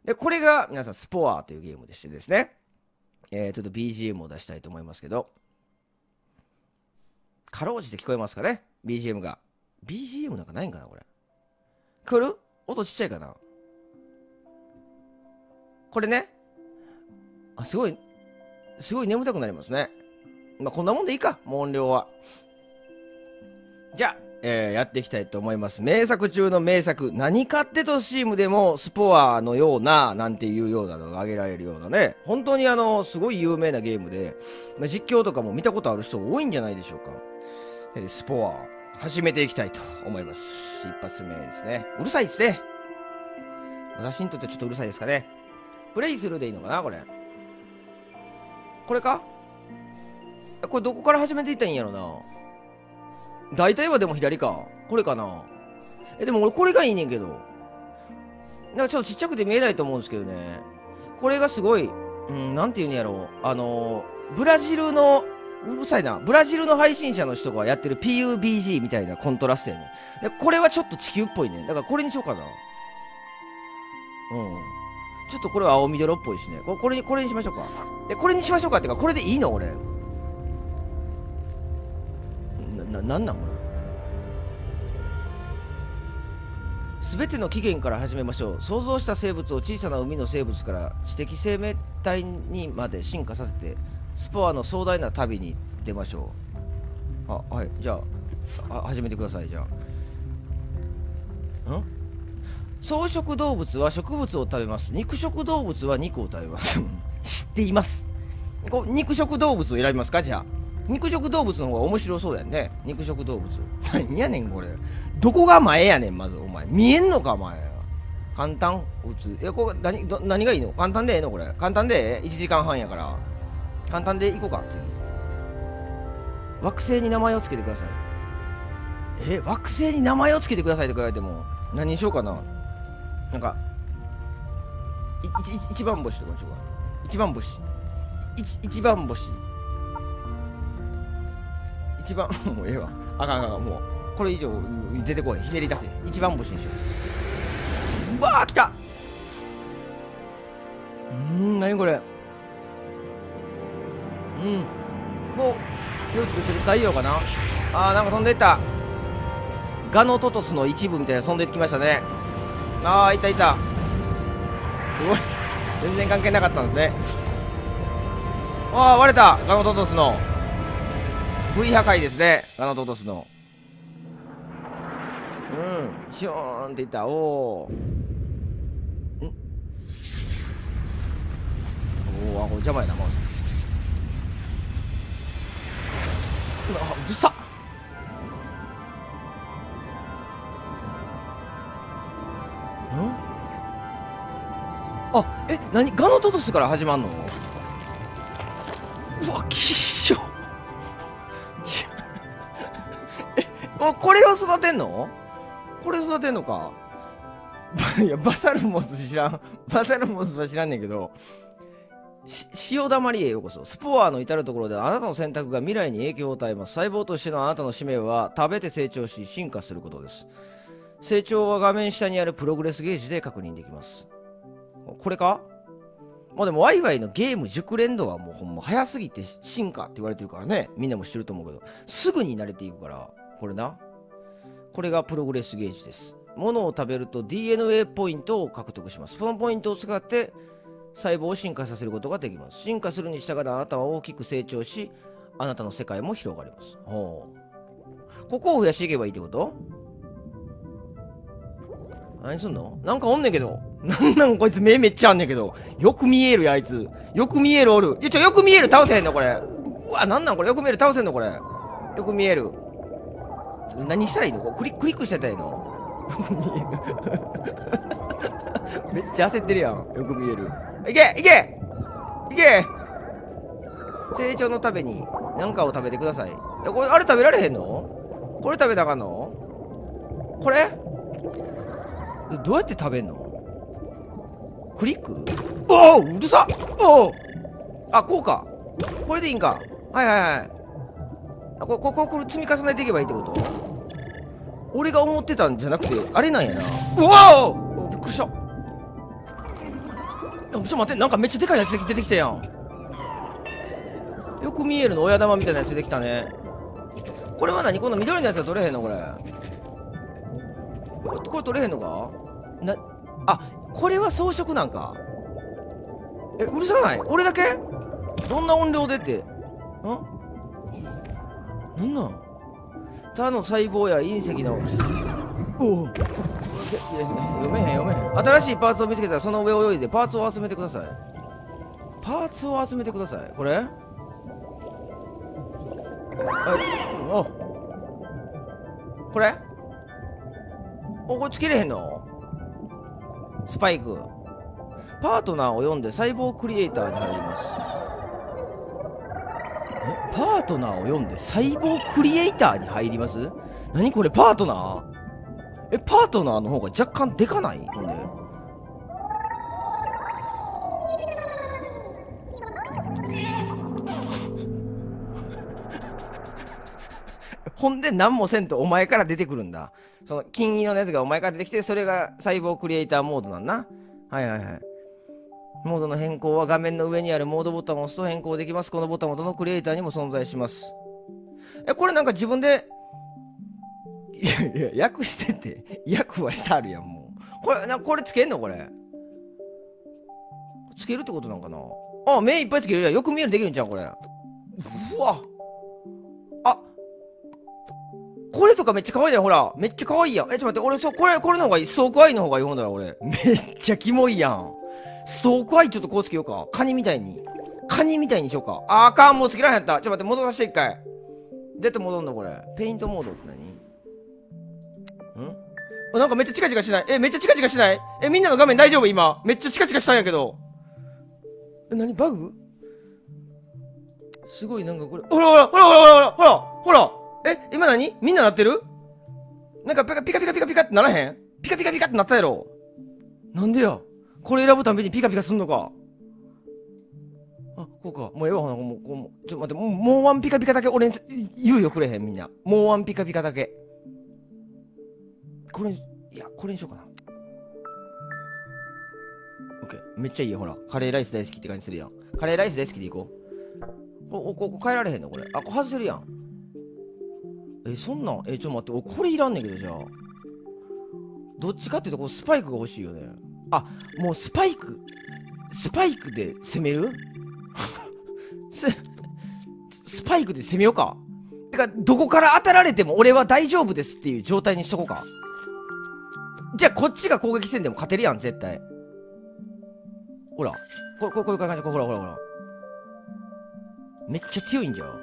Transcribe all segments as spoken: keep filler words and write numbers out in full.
で、これが皆さん、スポアというゲームでしてですね、えー、ちょっと ビージーエム を出したいと思いますけど、かろうじて聞こえますかね ビージーエム が。ビージーエム なんかないんかなこれ。来る？音ちっちゃいかなこれね。あ、すごい、すごい眠たくなりますね。まあ、こんなもんでいいか、もう音量は。じゃあ、えー、やっていきたいと思います。名作中の名作。何かってとスチームでもスポアのような、なんていうようなのが挙げられるようなね。本当にあの、すごい有名なゲームで、まあ、実況とかも見たことある人多いんじゃないでしょうか。えー、スポア、始めていきたいと思います。一発目ですね。うるさいですね。私にとってちょっとうるさいですかね。プレイするでいいのかなこれ。これかこれどこから始めていったらいいんやろな。大体はでも左か。これかな。え、でも俺これがいいねんけど。なんかちょっとちっちゃくて見えないと思うんですけどね。これがすごい、うん、なんていうんやろう。あのー、ブラジルの、うるさいな。ブラジルの配信者の人がやってる ピーユービージー みたいなコントラストやね。で、これはちょっと地球っぽいね。だからこれにしようかな。うん。ちょっとこれは青緑っぽいしね。ここれに、これにしましょうか。で、これにしましょうかってか、これでいいの俺。な、な、なんなんこれ。すべての起源から始めましょう。想像した生物を小さな海の生物から知的生命体にまで進化させて、スポアの壮大な旅に出ましょう。あ、はい。じゃあ、あ始めてください、じゃあ。ん草食動物は植物を食べます。肉食動物は肉を食べます。知っています。こう肉食動物を選びますかじゃあ。肉食動物の方が面白そうやんね。肉食動物。何やねんこれ。どこが前やねんまずお前。見えんのかお前。簡単打つ。え、これ何、ど何がいいの簡単でええのこれ。簡単でええ ?いち 時間半やから。簡単でいこうか次。惑星に名前をつけてください。え、惑星に名前をつけてくださいって言われても何にしようかな。なんか、いい一番星とかにしようか。一番星。一一番星。一番、もうええわ。あかんあかんあかん、もう。これ以上出てこい。ひねり出せ。一番星にしよう。うわー、来たうーん、なにこれ。うん。もう、よく出てる太陽かなあー、なんか飛んでいった。ガノトトスの一部みたいな飛んでいってきましたね。ああ、いたいた。すごい。全然関係なかったんですね。ああ、割れた。ガノトトスの V 破壊ですね。ガノトトスの。うん。シューンっていった。おお。んおお、あ、これ邪魔やな、もう。うわ、うるさっ。あ、え、なにガノトトスから始まんのうわ、きっしょえ、お、これを育てんのこれ育てんのかいや、バサルモス知らん。バサルモスは知らんねんけど、潮だまりへようこそ。スポアの至るところであなたの選択が未来に影響を与えます。細胞としてのあなたの使命は食べて成長し進化することです。成長は画面下にあるプログレスゲージで確認できます。これかまあでも Wi-Fi のゲーム熟練度はもうほんま早すぎて進化って言われてるからね。みんなも知ってると思うけど、すぐに慣れていくから、これな。これがプログレスゲージです。物を食べると ディーエヌエー ポイントを獲得します。そのポイントを使って細胞を進化させることができます。進化するに従ってあなたは大きく成長し、あなたの世界も広がります。ほう。ここを増やしていけばいいってこと？何すんの？なんかおんねんけど。なんなんこいつ目めっちゃあんねんけど。よく見えるやあいつ。よく見えるおる。いやちょ、よく見える倒せへんのこれ。うわ、なんなんこれ。よく見える倒せんのこれ。よく見える。何したらいいの？こうクリクリックしてたらいいの？よく見える。めっちゃ焦ってるやん。よく見える。いけいけいけ成長のために何かを食べてください。いやこれ、あれ食べられへんの？これ食べなあかんの？これどうやって食べんの？クリック？おおうるさっおおあ、こうか。これでいいんか。はいはいはい。あ、ここここれ積み重ねていけばいいってこと？俺が思ってたんじゃなくて、あれなんやな。うわおびっくりした。 ょっと待って、なんかめっちゃでかいやつ出てきたやん。よく見えるの親玉みたいなやつ出てきたね。これは何？この緑のやつは取れへんのこれ。これ、これ取れへんのかな。あ、これは装飾なんか。え、うるさない？俺だけ？どんな音量でって。ん？なんなん？他の細胞や隕石の。おお。読めへん読めへん。新しいパーツを見つけたらその上を泳いでパーツを集めてください。パーツを集めてください。これ？はい。お。これ？お、これつけれへんの？スパイク。パートナーを読んで細胞クリエイターに入ります。え、パートナーを読んで細胞クリエイターに入ります？何これ、パートナー？え、パートナーの方が若干でかない？ほんで。ほんで何もせんとお前から出てくるんだ。その金色のやつがお前から出てきて、それが細胞クリエイターモードなんな。はいはいはい。モードの変更は画面の上にあるモードボタンを押すと変更できます。このボタンはどのクリエイターにも存在します。え、これなんか自分で、いやいや、訳してて、訳はしてあるやん、もう。これ、な、これつけんのこれ。つけるってことなんかな。あ、目いっぱいつけるやん。よく見えるできるんちゃうこれ。うわ。あ、これとかめっちゃ可愛いやん、ほら。めっちゃ可愛いやん。え、ちょっと待って、俺、そ、これ、これの方がいい。ストークアイの方がいいほんだら、俺。めっちゃキモいやん。ストークアイちょっとこうつけようか。カニみたいに。カニみたいにしようか。あーかん、もうつけられへんやった。ちょっと待って、戻させて一回。出て戻んのこれ。ペイントモードって何？ん？なんかめっちゃチカチカしない？え、めっちゃチカチカしない？え、みんなの画面大丈夫今？めっちゃチカチカしたんやけど。え、何バグ？すごいなんかこれ。ほらほらほらほらほらほらほら。え、今何？みんななってる？なんかピカピカピカピカピカってならへん？ピカピカピカってなったやろ。なんでや？これ選ぶたびにピカピカすんのか。あ、こうか。もうええわ、もう、もう、ちょっと待って、もう、もうワンピカピカだけ俺に言うよくれへん、みんな。もうワンピカピカだけ。これ、いや、これにしようかな。オッケー。めっちゃいいよ、ほら。カレーライス大好きって感じするやん。カレーライス大好きでいこう。こ、こ、こ変えられへんのこれ。あ、これ外せるやん。え、そんなん、え、ちょっと待って、これいらんねんけど、じゃあ。どっちかっていうと、こう、スパイクが欲しいよね。あ、もうスパイク。スパイクで攻めるス、スパイクで攻めようか。てか、どこから当たられても俺は大丈夫ですっていう状態にしとこうか。じゃあ、こっちが攻撃戦でも勝てるやん、絶対。ほら。こ、こ、こういう感じ。ほらほらほら。めっちゃ強いんじゃん。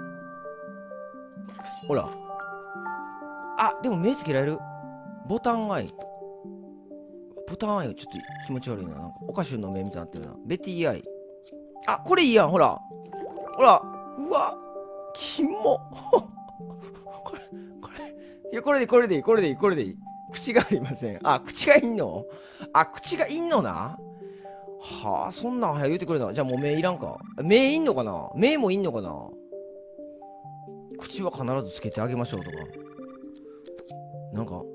ほら。あ、でも目つけられる。ボタンアイ。ボタンアイちょっと気持ち悪いな。なんか、オカシュンの目みたいになってるな。ベティアイ。あ、これいいやん、ほら。ほら。うわ。キモ。これ、これ。いや、これでいい、これでいい、これでいい、これでいい。口がありません。あ、口がいんの？あ、口がいんのな。はあ、そんなん早言うてくれな。じゃあもう目いらんか。目いんのかな？目もいんのかな？口は必ずつけてあげましょうとか。なんか。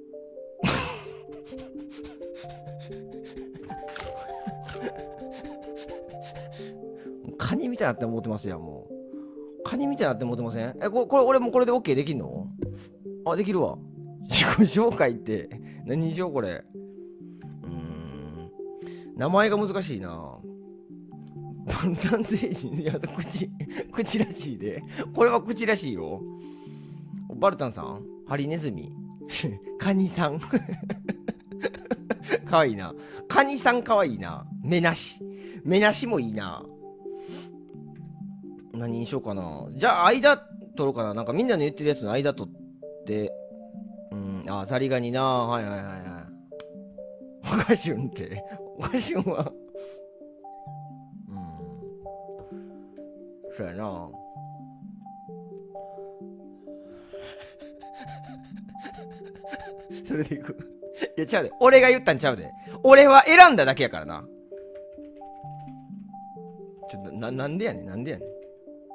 カニみたいなって思ってますやん、もう。カニみたいなって思ってません？え、これ、これ俺もこれで OK できんの？あ、できるわ。自己紹介って何にしようこれ。うーん。名前が難しいな。分断精神。いや、口、口らしいで。これは口らしいよ。バルタンさん？ハリネズミ。カニさん。かわいいな。カニさんかわいいな。目なし。目なしもいいな。何にしようかな。じゃあ、間取ろうかな。なんかみんなの言ってるやつの間取って。うん、あ、ザリガニな。はいはいはいはい。オカシュンって。オカシュンは。うん。そうやな。それでいく。いや、ちゃうで。俺が言ったんちゃうで。俺は選んだだけやからな。ちょっと、な、なんでやねん、なんでやねん。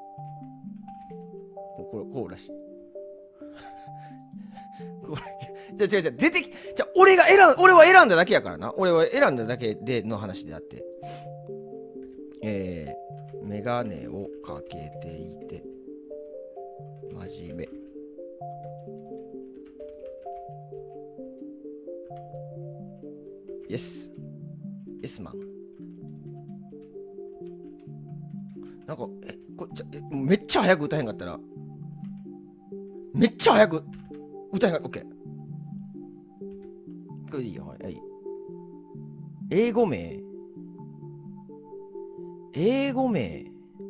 これ、こうらしい。これ、 じゃ、違う違う、出てき、じゃ、俺が選ん、俺は選んだだけやからな。俺は選んだだけでの話であって。えー、メガネをかけていて、真面目。イエス。イエスマン。なんか、え、これ、ちょ、え、めっちゃ早く歌えへんかったら、めっちゃ早く歌えへんかった。オッケー。これでいいよ、はい。英語名。英語名。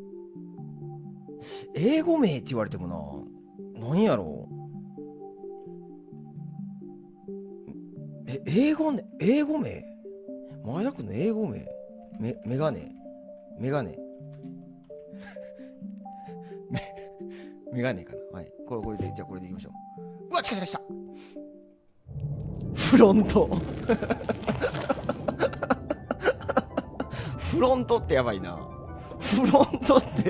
英語名って言われてもな、何やろう。え、英語ね、英語名前田君の英語名メ、メガネ。メガネ。メ、メガネかな。はい。これ、これで、じゃあこれでいきましょう。うわ、近づきました。フロント。フロントってやばいな。フロントって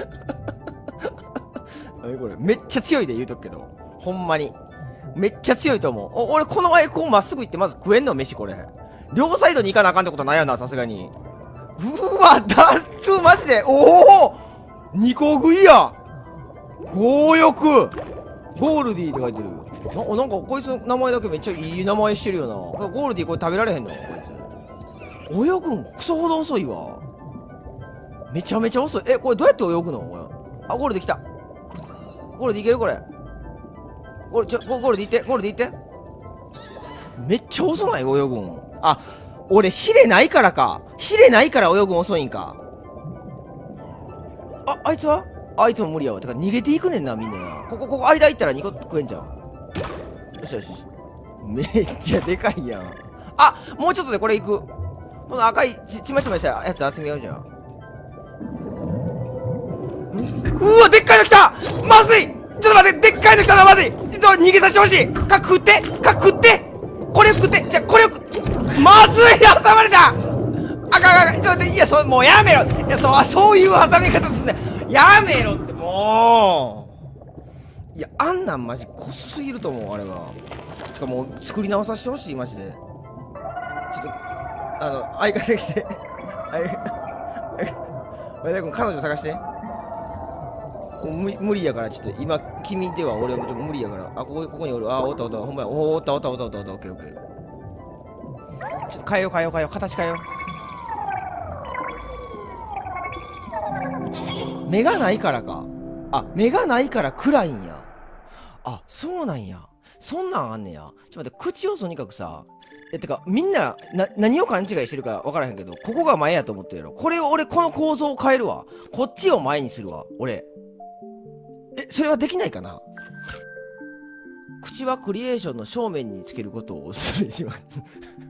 何これ、めっちゃ強いで言うとくけど、ほんまにめっちゃ強いと思う。お、俺この前こうまっすぐ行ってまず食えんの飯。これ両サイドに行かなあかんってことないよな、さすがに。うわ、だるマジで。おお、にこ食いや。強欲ゴールディって書いてる。な、なんかこいつの名前だけめっちゃいい名前してるよな。ゴールディこれ食べられへんのこいつ。泳ぐんクソほど遅いわ。めちゃめちゃ遅い。え、これどうやって泳ぐのこれ。あ、ゴールできた。ゴールでいけるこれ。ゴール、ちょ、ゴールでいって、ゴールでいって。めっちゃ遅ない泳ぐん。あ、俺ヒレないからか。ヒレないから泳ぐん遅いんか。あ、あいつはあいつも無理やわ。てか逃げていくねんな、みんなな。ここ、ここ間行ったらにこ食えんじゃん。よしよし。めっちゃでかいやん。あ、もうちょっとでこれいく。この赤いち、ちまちましたやつ集めようじゃん。うわ、でっかいの来た。まずい。ちょっと待って、でっかいの来たな、まずい。逃げさせてほしい。か、食って、か、食って。これを食って、じゃ、これを食って。まずい、挟まれた。あかんあかん、ちょっと待って、いや、そ、もうやめろ。いや、そう、そういう挟み方ですね。やめろって、もう。いや、あんなんマジ濃すぎると思う、あれは。つかもう、作り直させてほしい、マジで。ちょっと、あの、相方来て。前田君、彼女探して。無理無理やから、ちょっと今、君では俺もちょっと無理やから。あ、ここ、ここにおる。あ、おったおった、ほんまや。おおったおったおったおったおった、オッケーオッケー。ちょっと変えよう変えよう変えよう、形変えよう。目がないからか。あ、目がないから暗いんや。あ、そうなんや。そんなんあんねや。ちょっと待って、口をとにかくさ。え、てか、みんな、な、何を勘違いしてるか分からへんけど、ここが前やと思ってるやろ。これを俺、この構造を変えるわ。こっちを前にするわ。俺。え、それはできないかな。口はクリエーションの正面につけることをお勧めします。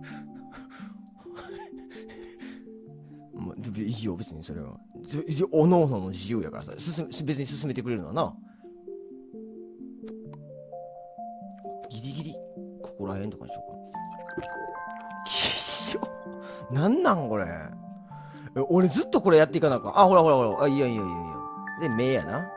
まあ、いいよ、別にそれは。おのおのの自由やからさ、進め別に進めてくれるのはな。ギリギリ、ここら辺とかにしようかな。きっしょ。なんなんこれ。え、俺ずっとこれやっていかなあかん。あ、ほらほらほら。あ、いいやいいやいいやいや。で、目やな。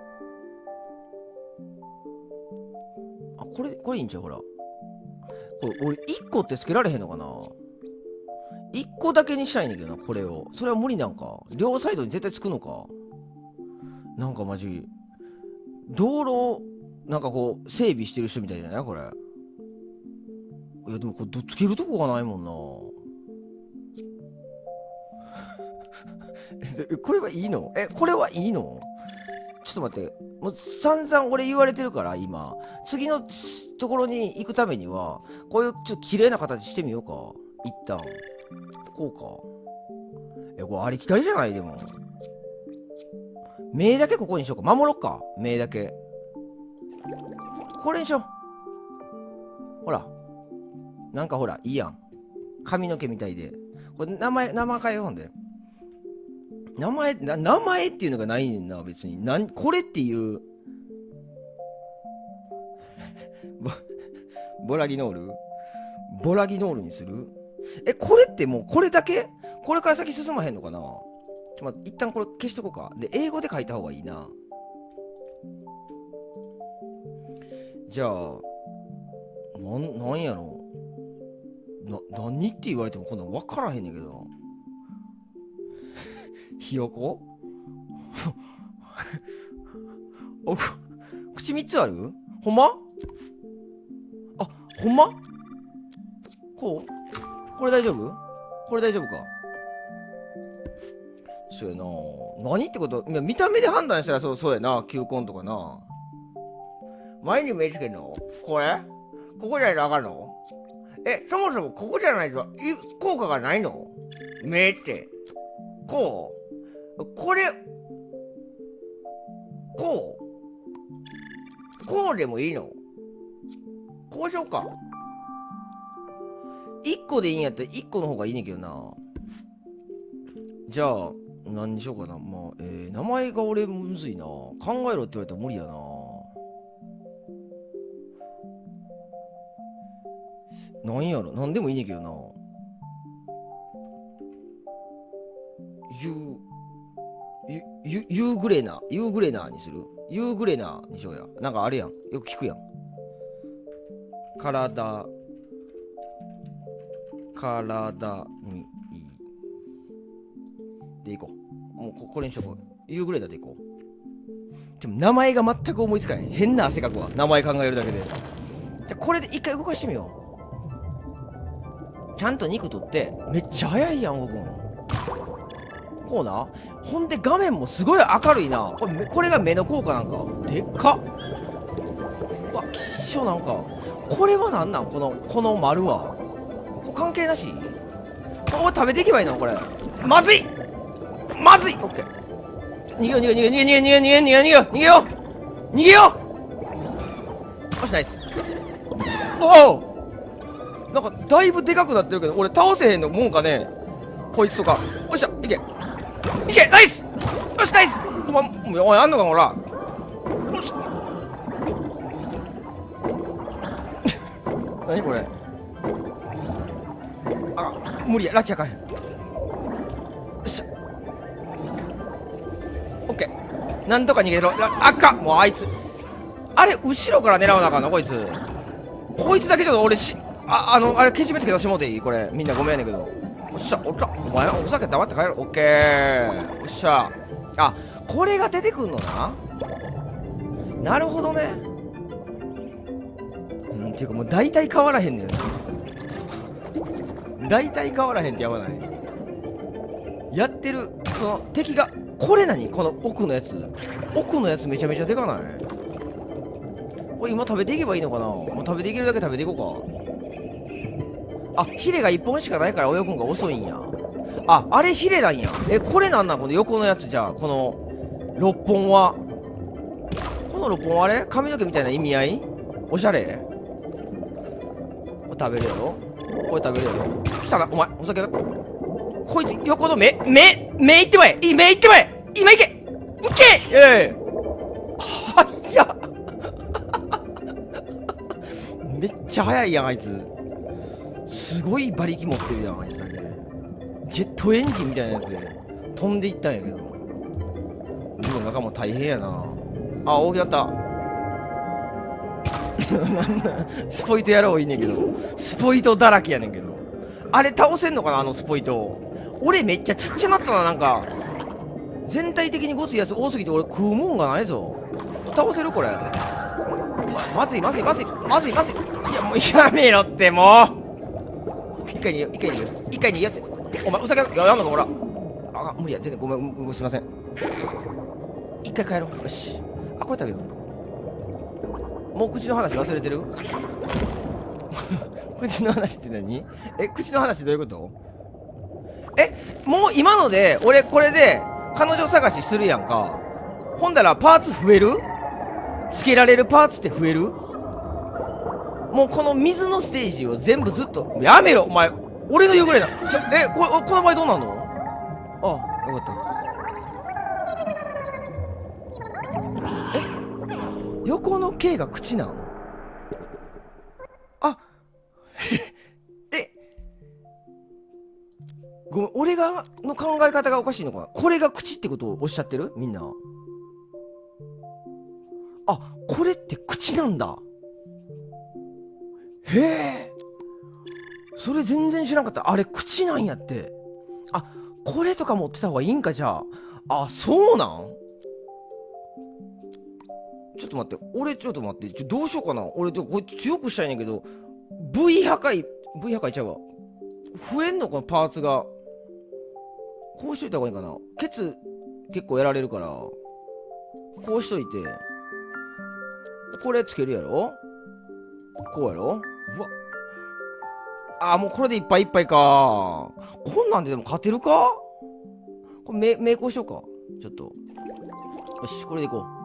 あ、これ、これいいんちゃうほら。これ、俺、いっこってつけられへんのかないっこだけにしたいんだけどな、これを。それは無理なんか。両サイドに絶対つくのか。なんかマジ、道路を、なんかこう、整備してる人みたいじゃないこれ。いや、でもこれ、どつけるとこがないもんな。これはいいのえ、これはいいのちょっと待って。もう散々俺言われてるから、今。次のところに行くためには、こういうちょっと綺麗な形してみようか。一旦。こうか。え、これありきたりじゃないでも。目だけここにしようか。守ろっか。目だけ。これにしよう。ほら。なんかほら、いいやん。髪の毛みたいで。これ名前、名前変えようで。名前な、名前っていうのがないねんな、別に。なん、これっていう。ボ、ボラギノールボラギノールにするえ、これってもうこれだけこれから先進まへんのかなちょっと待って、一旦これ消しとこうか。で、英語で書いた方がいいな。じゃあ、 なん、なんやろな、何って言われてもこんなん分からへんねんけどな。ひよこお口みっつある？ほんま？あ、ほんま？こう？これ大丈夫？これ大丈夫か？そうやな。何ってこと？いや見た目で判断したらそう、そうやな。球根とかな。前に目つけんの？これ？ここじゃないとあかんの？え、そもそもここじゃないと効果がないの？目って。こう？これ、こう？こうでもいいの？こうしようか。いっこでいいんやったらいっこの方がいいねんけどな。じゃあ、何にしようかな。まあ、えー、名前が俺むずいな。考えろって言われたら無理やな。なんやろ、なんでもいいねんけどな。ユー、ユ、ユ、ユーグレナ、ユーグレナにする？ユーグレナにしようや。なんかあれやん。よく聞くやん。体、体にいい。でいこう。もうこ、これにしとこう。ユーグレナでいこう。でも名前が全く思いつかへん。変な汗かくわ。名前考えるだけで。じゃあこれで一回動かしてみよう。ちゃんと肉取って、めっちゃ早いやん、動くん。こうな。ほんで画面もすごい明るいな。これ、これが目の効果なんか。でっかっ。うわ、きっしょなんか。これはなんなんこの、この丸は。これ関係なし？これ食べていけばいいのこれ。まずいまずい。オッケー。逃げよう逃げよう逃げよう逃げよう逃げよう逃げよう逃げよう逃げよう逃げよう。よし、ナイス。おお、なんかだいぶでかくなってるけど、俺倒せへんのもんかねこいつとか。よっしゃ、いけいけ、ナイス。よし、ナイス。お前、おい、あんのかほら。よし何これ。あ、無理や、ラチあかんへん。よっしゃ、オッケー。なんとか逃げろ。あかん。もうあいつあれ後ろから狙わなあかんのこいつ。こいつだけちょっと俺しああのあれけじめつけ出してもうていい？これみんなごめんやねんけど。おっしゃ、おっしゃ、お前お酒黙って帰ろう。オッケー。おっしゃ。あ、これが出てくんのな。なるほどね。うん、っていうかもう大体変わらへんねん。大体変わらへんってやばない？やってるその敵がこれ何？この奥のやつ。奥のやつめちゃめちゃでかない？これ今食べていけばいいのかな。もう食べていけるだけ食べていこうか。あ、ヒレがいっぽんしかないから泳ぐんが遅いんや。あ、あれヒレなんや。え、これなんなんこの横のやつ。じゃあこのろっぽんは、このろっぽんはあれ髪の毛みたいな意味合い？おしゃれ？これ食べるやろ。これ食べるやろ。来たなお前お酒。こいつ横の目目目いってまえ。いい目いってまえ。今いけいけ。ええはっやめっちゃ速いやんあいつ。すごい馬力持ってるやんあいつだけ。ジェットエンジンみたいなやつで飛んでいったんやけど、海の中も大変やな。あ、大きなったスポイトやろういいねんけど、スポイトだらけやねんけど、あれ倒せんのかなあのスポイト。俺めっちゃちっちゃなったな。なんか全体的にごついやつ多すぎて俺食うもんがないぞ。倒せるこれ。ま, まずいまずいまずいまずいまずい。いやもうやめろってもう。一回に一回に一回にやって。お前お酒ややんのかほら。あ、無理や全然ごめん、ごめんすいません。一回帰ろう。よし。あ、これ食べよう。もう口の話忘れてる口の話って何？え、口の話どういうこと？え、もう今ので俺これで彼女探しするやんか。ほんだらパーツ増える？つけられるパーツって増える？もうこの水のステージを全部ずっとやめろお前。俺の言うぐらいだ。ちょ、え、これこの場合どうなんの？ああ、よかった。え、横の K が口なん？あえ、ごめん、俺がの考え方がおかしいのかな。これが口ってことをおっしゃってるみんな。あ、これって口なんだ。 へえ、それ全然知らんかった。あれ口なんやって。あ、これとか持ってた方がいいんか。じゃあ、あ、そうなん。ちょっと待って、俺ちょっと待って、ちょどうしようかな。俺ちょこれ強くしたいねんけど、 V 破壊 V 破壊ちゃうわ。増えんのこのパーツが。こうしといた方がいいかな。ケツ結構やられるから、こうしといて、これつけるやろ。こうやろ。うわ、あー、もうこれでいっぱいいっぱいか。こんなんででも勝てるか。これめ、めいこうしようか。ちょっと。よし、これでいこう。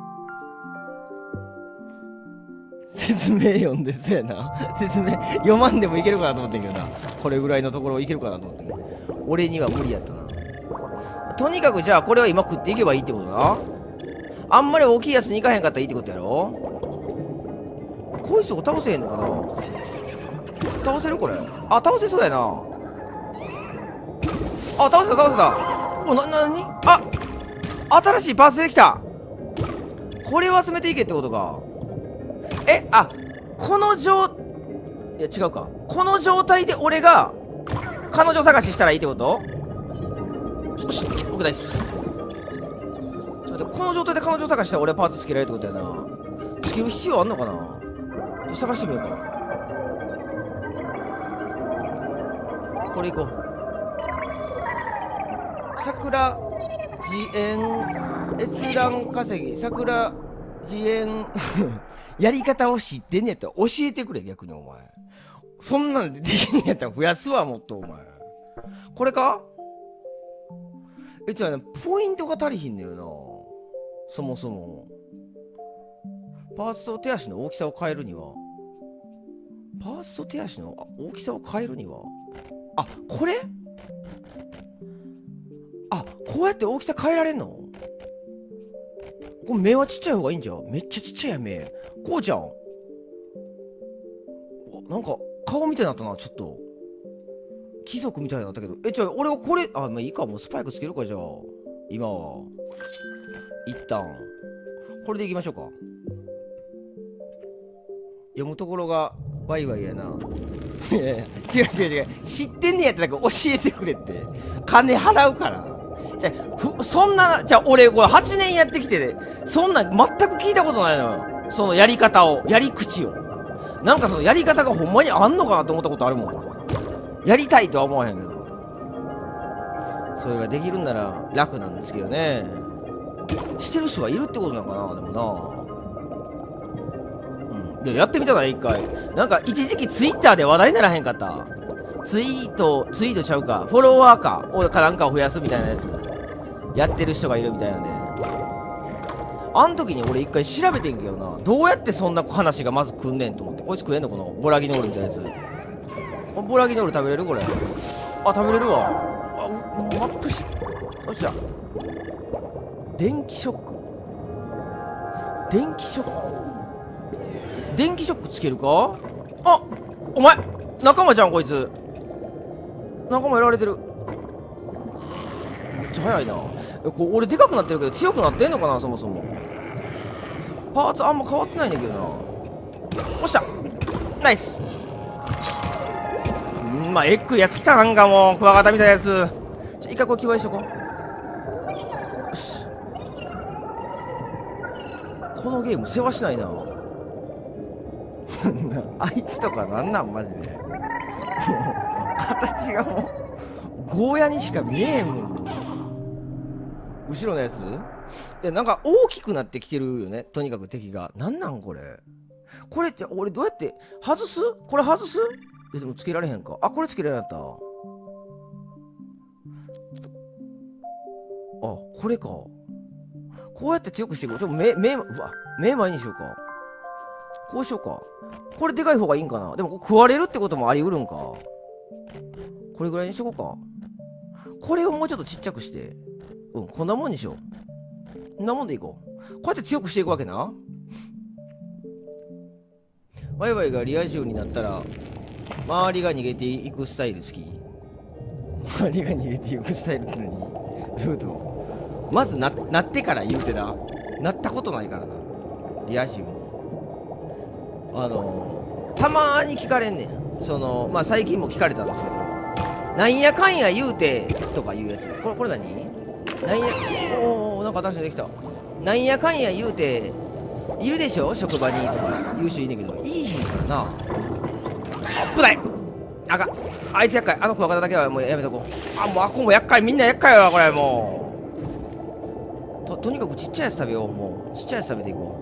説明読んで、そうやな。説明読まんでもいけるかなと思ってんけどな。これぐらいのところいけるかなと思ってんけど、俺には無理やったな。とにかくじゃあこれは今食っていけばいいってことな。あんまり大きいやつに行かへんかったらいいってことやろ。こいつを倒せへんのかな。倒せるこれ。あ、倒せそうやな。あ、倒せた倒せた。お、な、なに。あ、新しいパーツできた。これを集めていけってことか。え、あ、この状、いや違うか。この状態で俺が彼女探ししたらいいってこと。よし、僕大です。ちょっと待って、この状態で彼女探したら俺パーツつけられるってことやな。つける必要あんのかな。ちょっと探してみようか。これいこう。桜自演閲覧稼ぎ、桜自演やり方を知ってんねやったら教えてくれ。逆にお前そんなんでできんやったら増やすわ。もっとお前これか。え、じゃあね、ポイントが足りひんのよな。そもそもパーツと手足の大きさを変えるには、パーツと手足の大きさを変えるには、あ、これ、あ、こうやって大きさ変えられんの。これ目はちっちゃい方がいいんじゃん。めっちゃちっちゃいや目。こうじゃん。なんか顔みたいになったな。ちょっと貴族みたいになったけど。え、じゃあ俺はこれ、あ、まあいいか。もうスパイクつけるか。じゃあ今は一旦これでいきましょうか。読むところがワイワイやな。違う違う違う、知ってんねやったら教えてくれって。金払うから。じゃあそんな、じゃあ俺これはちねんやってきて、そんな全く聞いたことないのよ。そのやり方を、やり口を。なんかそのやり方がほんまにあんのかなと思ったことあるもん。やりたいとは思わへんけど、それができるんなら楽なんですけどね。してる人がいるってことなのかな。でもな、うん、でやってみたから一回。なんか一時期ツイッターで話題にならへんかった。ツイートツイートちゃうか、フォロワーかをかなんかを増やすみたいなやつやってる人がいるみたいなんで、あん時に俺一回調べてんけどな、どうやってそんな話がまず来んねんと思って。こいつ食えんのこのボラギノールみたいなやつ。ボラギノール食べれるこれ。あ、食べれるわ。あ、マップし、よっしゃ。電気ショック、電気ショック、電気ショックつけるか。あ、お前仲間じゃんこいつ。仲間やられてる。めっちゃ速いな。え、こ俺でかくなってるけど強くなってんのかな。そもそもパーツあんま変わってないんだけどな。おっしゃ、ナイス。んまあエッグやつ来た。なんかもうクワガタみたいなやつ。ちょ一回これ求愛しとこう。よし、このゲーム世話しないなあいつとかなんなんマジで。もう形がもうゴーヤにしか見えへんもん。後ろのやつ、いやなんか大きくなってきてるよね。とにかく敵が。なんなんこれ。これって俺どうやって外す。これ外す。え、でもつけられへんか。あ、これつけられなかった。あ、これか。こうやって強くしていく。ちょっと目、目、うわ、目前にしようか。こうしようか。これでかい方がいいんかな。でもこれ食われるってこともありうるんか。これぐらいにしとこうか。これをもうちょっとちっちゃくして、うん、こんなもんにしよう。こんなもんでいこう。こうやって強くしていくわけな。ワイワイがリア充になったら周りが逃げていくスタイル好き。周りが逃げていくスタイルって何。どういうこと。まず な, なってから言うてな。なったことないからなリア充に。あのたまーに聞かれんねん。そのまあ最近も聞かれたんですけど、なんやかんや言うてとかいうやつで、これこれ何なんや、おお、なんか新しいのできた。なんやかんや言うているでしょ職場にとか言う人いんねんけど、いいひんからな。危ない、あかん、あいつ厄介、あのクワガタだけはもうやめとこう。あ、もうあこも厄介、みんな厄介よこれ。もう と, とにかくちっちゃいやつ食べよう。もうちっちゃいやつ食べていこ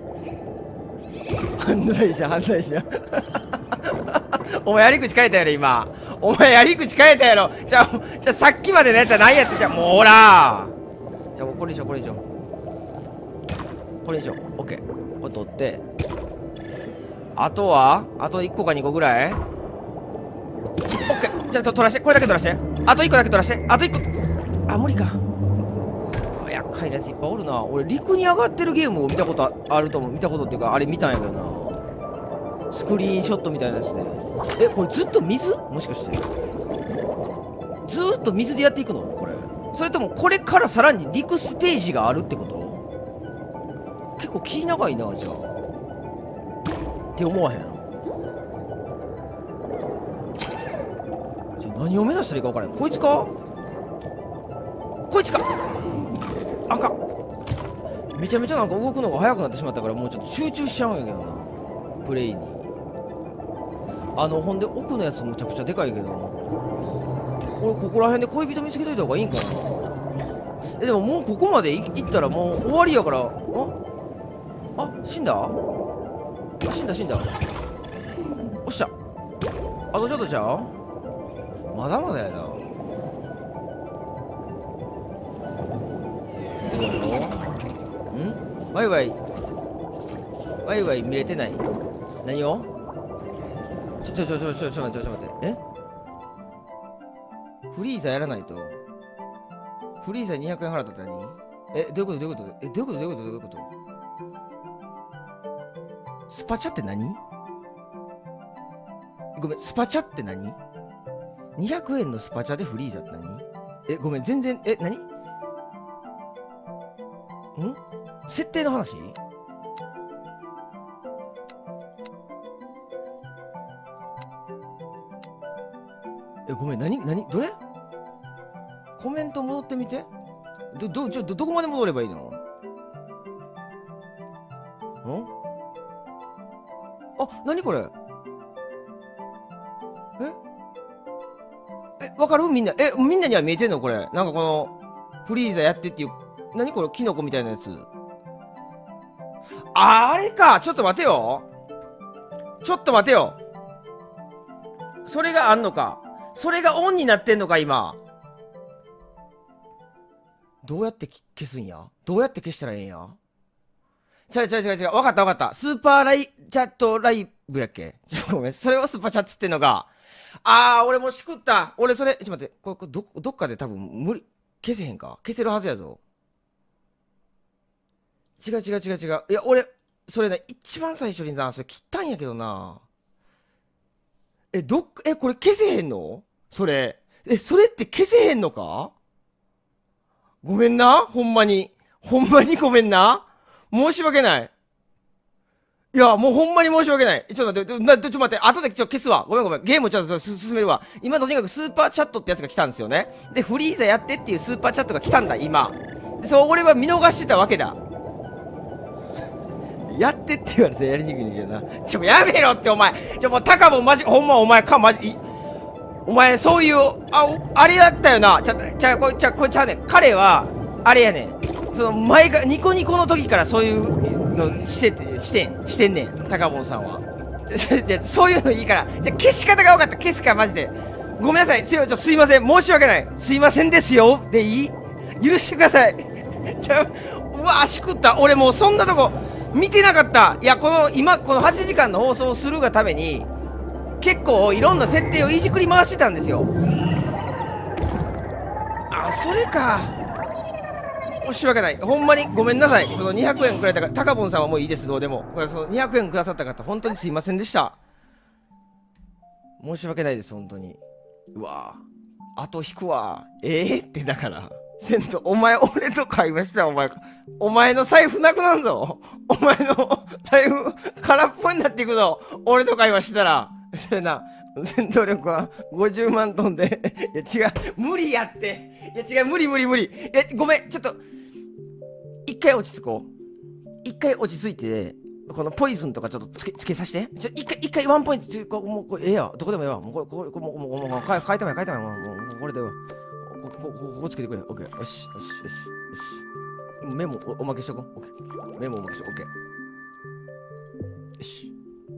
う。犯罪者犯罪者お前やり口変えたやろ今。お前やり口変えたやろ。じゃあじゃあさっきまでのやつは何やって。じゃあもうほら、じゃあこれにしよう、これにしよう、これにしよう。オッケー、これ取って、あとはあといっこかにこぐらい。オッケー、じゃあと取らして、これだけ取らして、あといっこだけ取らして、あといっこ。あ、無理か。あ、厄介なやついっぱいおるな。俺陸に上がってるゲームを見たことあると思う。見たことっていうかあれ見たんやけどな、スクリーンショットみたいなやつで。え、これずっと水、もしかしてずーっと水でやっていくのこれ。それともこれからさらに陸ステージがあるってこと。結構気長いな。じゃあって思わへん。じゃあ何を目指したらいいか分からん。こいつかこいつか。あかん、めちゃめちゃなんか動くのが速くなってしまったから、もうちょっと集中しちゃうんやけどな、プレイに。あのほんで奥のやつむちゃくちゃでかいけど、俺ここら辺で恋人見つけといた方がいいんかな。え、でももうここまで行ったらもう終わりやから。ああ、死んだ、あ、死んだ死んだ。おっしゃ、あとちょっとちゃう、まだまだやな。そうよ。ん、ワイワイワイワイ見れてない。何を、ちょちょちょちょちょちょ待ってちょ待って、え、フリーザやらないと。フリーザにひゃくえん払ったって何。え、どういうことどういうこと、え、どういうことどういうことどういうこと。スパチャって何。ごめん、スパチャって何。にひゃくえんのスパチャでフリーザって何。え、ごめん、全然、え、何ん、設定の話。え、ごめん、何何どれ、コメント戻ってみて。ど、ど、ちょ、ど、どこまで戻ればいいの。ん、あ、何これ。ええ、わかるみんな。え、みんなには見えてんのこれ。なんかこの、フリーザやってっていう、何これ、キノコみたいなやつ。あ、あれか。ちょっと待てよ。ちょっと待てよ。それがあんのか。それがオンになってんのか、今。どうやって消すんや。どうやって消したらええんや。違う違う違う違う。わかったわかった。スーパーライチャットライブやっけ。ちょ、ごめん。それをスーパーチャットってんのが。あー、俺もしくった。俺それ、ちょっと待って。これ、これど、どっかで多分無理。消せへんか。消せるはずやぞ。違う違う違う違う。いや、俺、それね、一番最初にな、それ切ったんやけどな。え、どっ、え、これ消せへんのそれ。え、それって消せへんのか。ごめんな。ほんまに。ほんまにごめんな。申し訳ない。いや、もうほんまに申し訳ない。ちょっと待って、な、ちょっと待って、後でちょっと消すわ。ごめんごめん。ゲームをちょっと進めるわ。今とにかくスーパーチャットってやつが来たんですよね。で、フリーザやってっていうスーパーチャットが来たんだ、今。で、そう、俺は見逃してたわけだ。やってって言われてやりにくいんだけどな。ちょ、やめろって、お前。ちょ、もう、タカボマジ、ほんまお前か、マジ、お前、そういう、あ、あれだったよな。ちゃ、ちゃ、これ、ちゃ、これちゃうねん。彼は、あれやねん。その、前が、ニコニコの時からそういうのしてて、してん、してんねん。タカボンさんは。じゃ、そういうのいいから。じゃ、消し方が分かった。消すか、マジで。ごめんなさい。すいません。すいません。申し訳ない。すいませんですよ。でいい？許してください。じゃ、うわ、しくった。俺もうそんなとこ、見てなかった。いや、この、今、このはちじかんの放送をするがために、結構いろんな設定をいじくり回してたんですよ。あ、それか。申し訳ない。ほんまにごめんなさい。そのにひゃくえんくれたか、タカボンさんはもういいです。どうでも。これそのにひゃくえんくださった方、本当にすいませんでした。申し訳ないです、本当に。うわぁ。あと引くわ。ええー、ってだから。 銭湯、お前俺と会話したお前、お前の財布なくなるぞ。お前の財布空っぽになっていくぞ。俺と会話したら。それな、戦闘力はごじゅうまんトンで。いや違う、無理やって。いや違う、無理無理無理。え、ごめん、ちょっと、一回落ち着こう。一回落ち着いて、このポイズンとかちょっとつけ、つけさせて。ちょ、一回、一回ワンポイント、こもう、これええや。どこでもええわ。もうこれ、これ、これもう、もう、もう、変え変えてもええ、変えてもええ。もう、もう、これでよ。ここ、ここ、ここつけてくれ。オッケー。よし、よし、よし、よし。メモお、おまけしとこう。オッケー。メモおまけしとこう。オッケー。よし。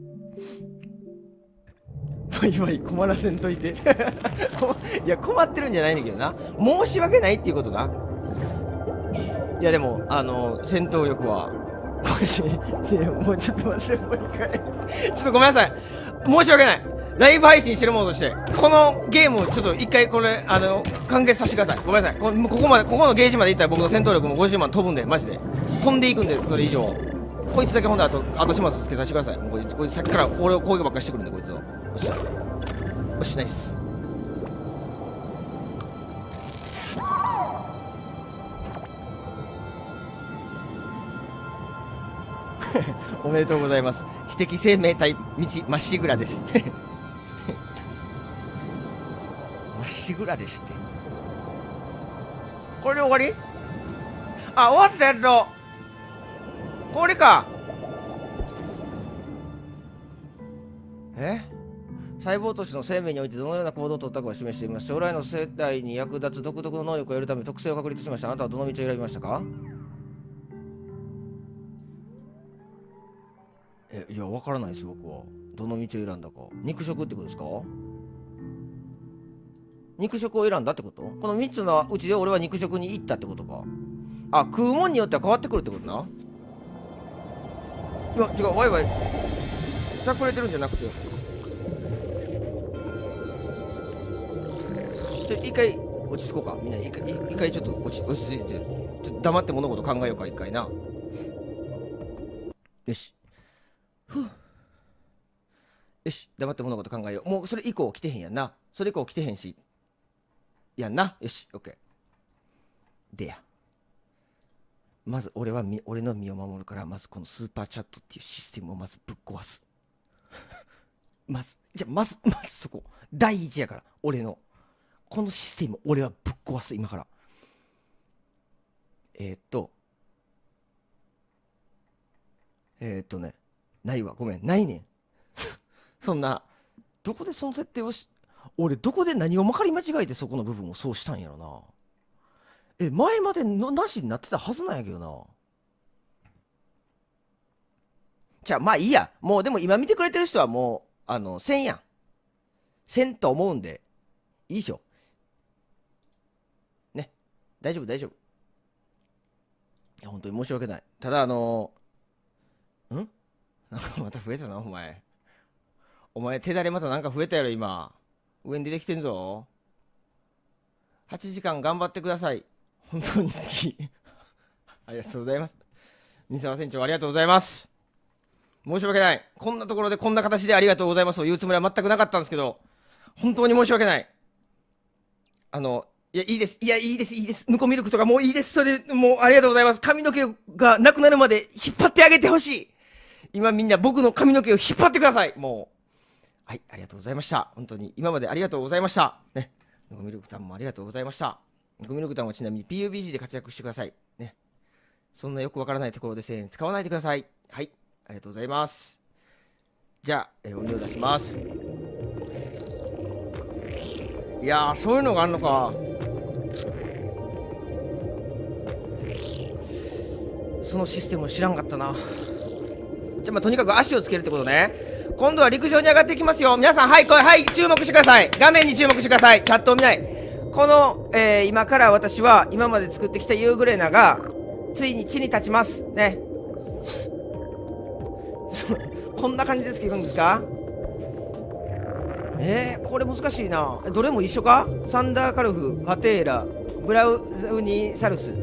ワイワイ困らせんといて。いや、困ってるんじゃないんだけどな。申し訳ないっていうことな。いや、でも、あの、戦闘力は、もうちょっと待って、もう一回。ちょっとごめんなさい。申し訳ない。ライブ配信してるものとして、このゲームをちょっと一回これ、あの、完結させてください。ごめんなさい。こここまで、ここのゲージまでいったら僕の戦闘力もごじゅうまん飛ぶんで、マジで。飛んでいくんで、それ以上。こいつだけほんで、あと、後始末つけさせてください。もうこいつ、こいつさっきから俺を攻撃ばっかりしてくるんで、こいつを。よっしゃ。よし、ナイス。おめでとうございます。知的生命体道まっしぐらです。まっしぐらですって。これで終わり？あ、終わったやつと。これか。え？細胞としての生命においてどのような行動を取ったかを示しています。将来の世代に役立つ独特の能力を得るため特性を確立しました。あなたはどの道を選びましたか？え、いや、わからないです、僕は。どの道を選んだか。肉食ってことですか？肉食を選んだってこと？このみっつのうちで俺は肉食に行ったってことか。あ、食うもんによっては変わってくるってことな。いや、違う、ワイワイ。しゃくれてるんじゃなくて。ちょ、一回落ち着こうか。みんな、一回、一回ちょっと落ち、落ち着いて。ちょっと黙って物事考えようか、一回な。よし。ふう。よし、黙って物事考えよう。もうそれ以降来てへんやんな。それ以降来てへんし。やんな。よし、オッケー。でや。まず俺はみ俺の身を守るから、まずこのスーパーチャットっていうシステムをまずぶっ壊す。まず、じゃあまず、まずそこ。第一やから、俺の。このシステム俺はぶっ壊す、今から。えー、っと。えー、っとね。ないわ。ごめん。ないねん。そんな、どこでその設定をし、俺どこで何をまかり間違えてそこの部分をそうしたんやろな。え、前までのなしになってたはずなんやけどな。じゃあまあいいや。もうでも今見てくれてる人はもう、あの、せんやん。せんと思うんで、いいでしょ。ね。大丈夫大丈夫。いや、本当に申し訳ない。ただあのー、んまた増えたな、お前。お前手だれまたなんか増えたやろ、今。上に出てきてんぞ。はちじかん頑張ってください。本当に好き。ありがとうございます。三沢船長、ありがとうございます。申し訳ない。こんなところでこんな形でありがとうございますと言うつもりは全くなかったんですけど、本当に申し訳ない。あの、いや、いいです。いや、いいです、いいです。ヌコミルクとかもういいです。それ、もうありがとうございます。髪の毛がなくなるまで引っ張ってあげてほしい。今みんな僕の髪の毛を引っ張ってください。もう。はい、ありがとうございました。本当に今までありがとうございました。ね。ヌコミルクタンもありがとうございました。ヌコミルクタンはちなみに ピーユービージー で活躍してください。ね。そんなよくわからないところでせんえん使わないでください。はい、ありがとうございます。じゃあ、えー、音量出します。いやー、そういうのがあるのか。そのシステムを知らんかったな。じゃあ、まあ、とにかく足をつけるってことね。今度は陸上に上がっていきますよ。皆さん、はい、これ、はい、注目してください。画面に注目してください。チャットを見ない。この、えー、今から私は、今まで作ってきたユーグレナが、ついに地に立ちます。ね。こんな感じでつけるんですか？えー、これ難しいな。どれも一緒か？サンダーカルフ、ファテーラ、ブラウニーサルス。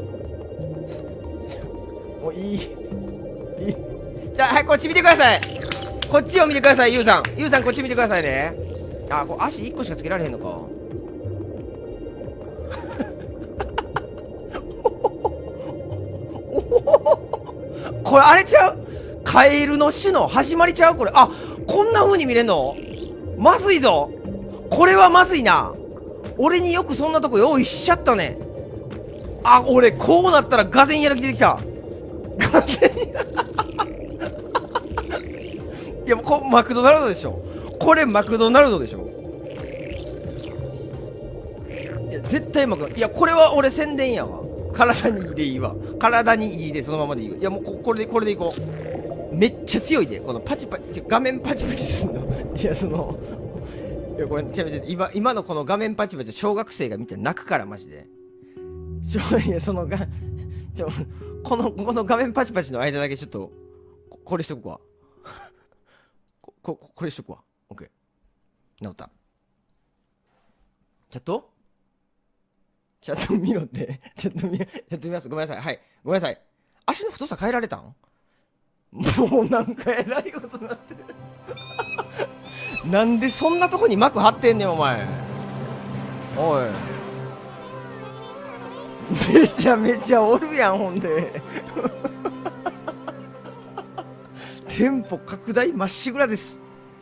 もういい。いい。じゃあ、はい、こっち見てください。こっちを見てください、ユウさん。ユウさん、こっち見てくださいね。あ、これ足いっこしかつけられへんのか。 これあれちゃう、カエルの種の始まりちゃうこれ。あ、こんな風に見れんの？まずいぞ。これはまずいな。俺によくそんなとこ用意しちゃったね。あ、俺こうなったらがぜんやる気出てきた。がぜんいやもうこマクドナルドでしょ。これマクドナルドでしょ。いや絶対うまくない。いやこれは俺宣伝やわ。体にいいでいいわ。体にいいでそのままでいい。いやもう こ, これでこれでいこう。めっちゃ強いで。このパチパチ画面パチパチすんの。いやそのいやこれちなみに今今のこの画面パチパチ小学生が見て泣くからマジで。ちょいやそのがちょこのこの画面パチパチの間だけちょっと こ, これしとくわ。こここれしとくわ。オッケー。治った。チャットチャット見ろって。チャット見、チャット見ます。ごめんなさい。はい。ごめんなさい。足の太さ変えられたん？もうなんかえらいことになってる。なんでそんなとこに膜張ってんねん、お前。おい。めちゃめちゃおるやん、ほんで。店舗拡大まっしぐらです。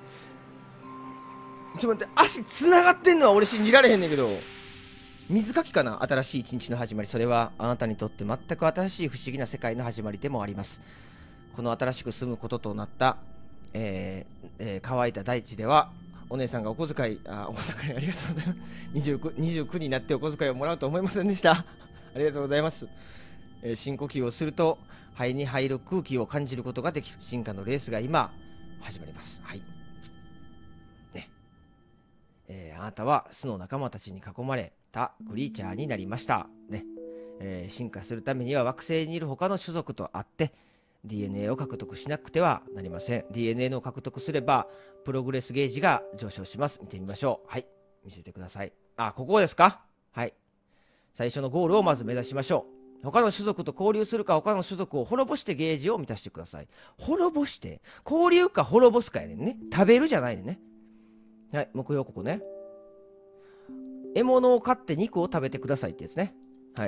ちょっと待って、足つながってんのは俺信じられへんねんけど。水かきかな。新しい一日の始まり。それはあなたにとって全く新しい不思議な世界の始まりでもあります。この新しく住むこととなった、えーえー、乾いた大地ではお姉さんがお小遣い、あ、お小遣いありがとうございます。にじゅうきゅう, にじゅうきゅうになってお小遣いをもらうと思いませんでした。ありがとうございます。えー、深呼吸をすると肺に入る空気を感じることができる進化のレースが今始まります。はい。ね。えー、あなたは巣の仲間たちに囲まれたクリーチャーになりました。ね。えー、進化するためには惑星にいる他の種族と会って ディーエヌエー を獲得しなくてはなりません。 ディーエヌエー を獲得すればプログレスゲージが上昇します。見てみましょう。はい、見せてください。あ、ここですか。はい、最初のゴールをまず目指しましょう。他の種族と交流するか他の種族を滅ぼしてゲージを満たしてください。滅ぼして交流か滅ぼすかやねんね。食べるじゃないねんね。はい、目標ここね。獲物を飼って肉を食べてくださいってやつね。はい。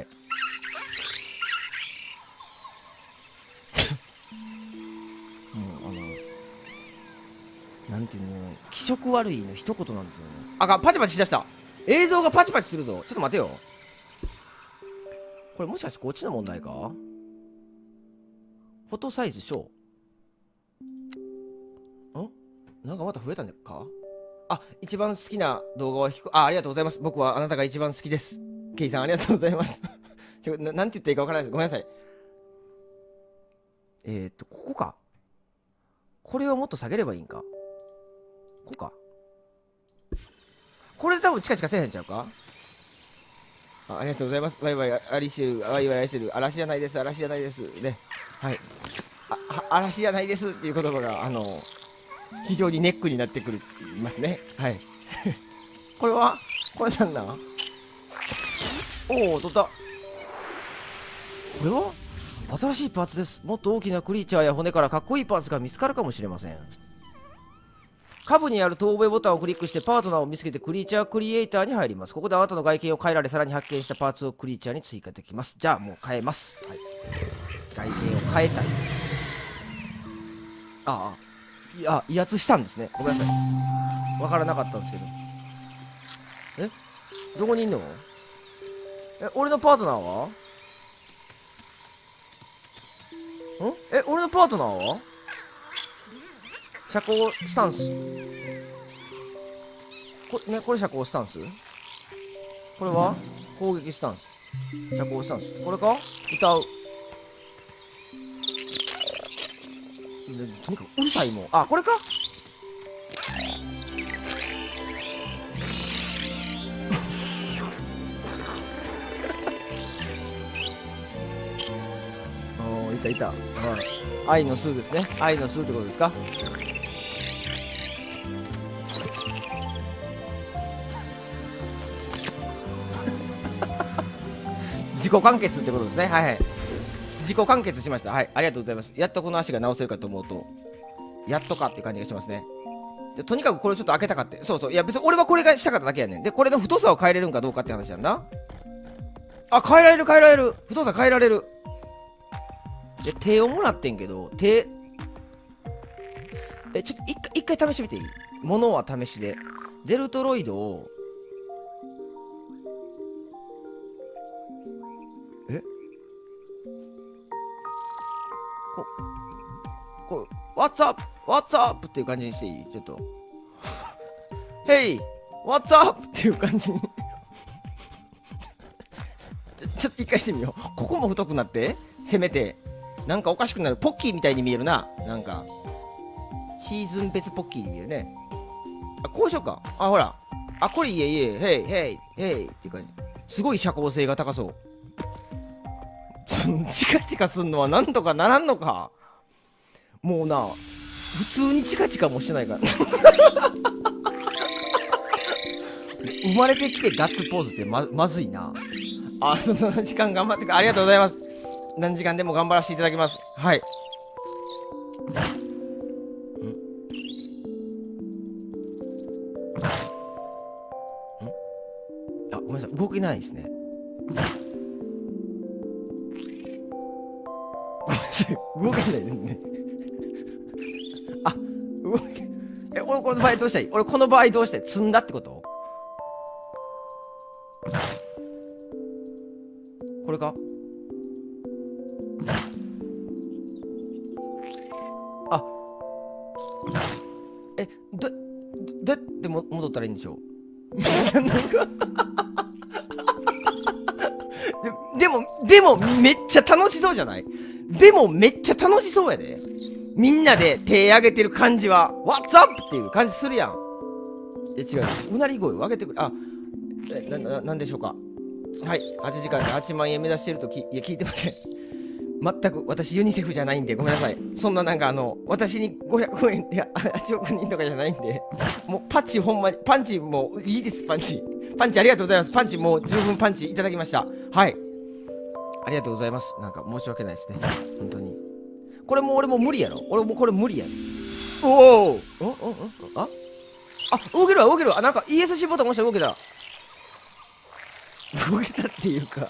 もうあのなんていうの、気色悪いの一言なんですよね。あかん、パチパチしだした。映像がパチパチするぞ。ちょっと待てよ。これもしかしてこっちの問題か。フォトサイズ小んなんかまた増えたんか。あ、一番好きな動画はひこ、あ、ありがとうございます。僕はあなたが一番好きです。ケイさんありがとうございます。な, なんて言っていいかわからないです。ごめんなさい。えー、っと、ここか。これをもっと下げればいいんか。ここか。これで多分チカチカせえへんちゃうか。あ, ありがとうございます。バイバイ、アリシェル、バイバイ、アリシェル、嵐じゃないです、嵐じゃないです。ね。はい。あ、嵐じゃないですっていう言葉が、あの、非常にネックになってくる、いますね。はい。これはこれなんだ。おお、取った。これは新しいパーツです。もっと大きなクリーチャーや骨からかっこいいパーツが見つかるかもしれません。下部にある透明ボタンをクリックしてパートナーを見つけてクリーチャークリエイターに入ります。ここであなたの外見を変えられ、さらに発見したパーツをクリーチャーに追加できます。じゃあもう変えます。はい、外見を変えたいです。ああ、いや、威圧したんですね。ごめんなさい。わからなかったんですけど。え、どこにいんの？え、俺のパートナーは？ん？え、俺のパートナーは？車高スタンス。これね、これ車高スタンス。これは攻撃スタンス。車高スタンス。これか？歌う。とにかくうるさいもん。あ、これか？おー、いたいた。はい。愛の数ですね。愛の数ってことですか？自己完結ってことですね。はいはい。自己完結しました。はい。ありがとうございます。やっとこの足が直せるかと思うと、やっとかって感じがしますね。でとにかくこれをちょっと開けたかって。そうそう。いや別に俺はこれがしたかっただけやねん。で、これの太さを変えれるんかどうかって話なんだ。あ、変えられる変えられる。太さ変えられる。 で、手をもらってんけど、手、え、ちょっと一回、一回試してみていい？物は試しで。ゼルトロイドを、えこ、こう、What's up? What's up? っていう感じにしていい？ちょっと。Hey! What's up? っていう感じに。ちょ、ちょっと一回してみよう。ここも太くなって、せめて。なんかおかしくなる。ポッキーみたいに見えるな。なんか。シーズン別ポッキーに見えるね。あ、こうしようか。あ、ほら。あ、これいえいえ。へい、へい、へい。っていう感じ。すごい社交性が高そう。チカチカすんのはなんとかならんのか。もうな、普通にチカチカもしてないから。生まれてきてガッツポーズってま、まずいな。あ、その時間頑張ってく、ありがとうございます。何時間でも頑張らせていただきます。はい。あ、ごめんなさい、動けないですね。ごめんなさい、動けないですね。あ、動け、え、俺この場合どうしたらいい？俺この場合どうして積んだってこと？これか？あ、え、ど、どどうやっても戻ったらいいんでしょう？なんかで、でも、でもめっちゃ楽しそうじゃない？でもめっちゃ楽しそうやで。みんなで手上げてる感じは、What's up? っていう感じするやん。え、違う。うなり声を上げてくれ。あ、え、な、な、なんでしょうか。はい。はちじかんではちまんえん目指してるとき、いや、聞いてません。全く私ユニセフじゃないんでごめんなさい。そんななんかあの私にごひゃくえんいやはちおくにんとかじゃないんで、もうパンチほんまにパンチもういいです。パンチパンチありがとうございます。パンチもう十分パンチいただきました。はい、ありがとうございます。なんか申し訳ないですね、本当に。これも俺も無理やろ。俺もこれ無理やろ。おお、おおお、ああ、動けるわ動けるわ。あ、なんか イーエスシー ボタン押したら動けた。動けたっていうか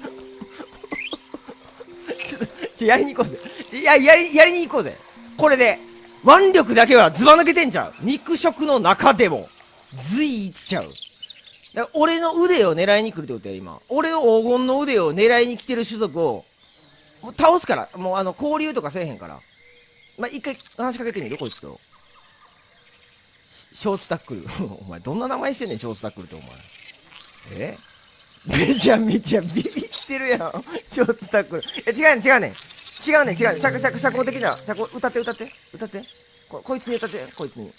ちょっとちょやりに行こうぜ。いや、やりやりに行こうぜ。これで腕力だけはずば抜けてんちゃう？肉食の中でも随一ちゃう。だから俺の腕を狙いに来るってことや今。俺の黄金の腕を狙いに来てる種族をもう倒すから。もうあの交流とかせえへんから。まあ、一回話しかけてみるこいつと。ショーツタックルお前どんな名前してんねん、ショーツタックルってお前。えめちゃめちゃビビってるやんショーツタックル。え、違うねん違うねん違うねん違うねん。社交社交的な社交。歌って歌って歌って。ここいつに歌って。こいつに。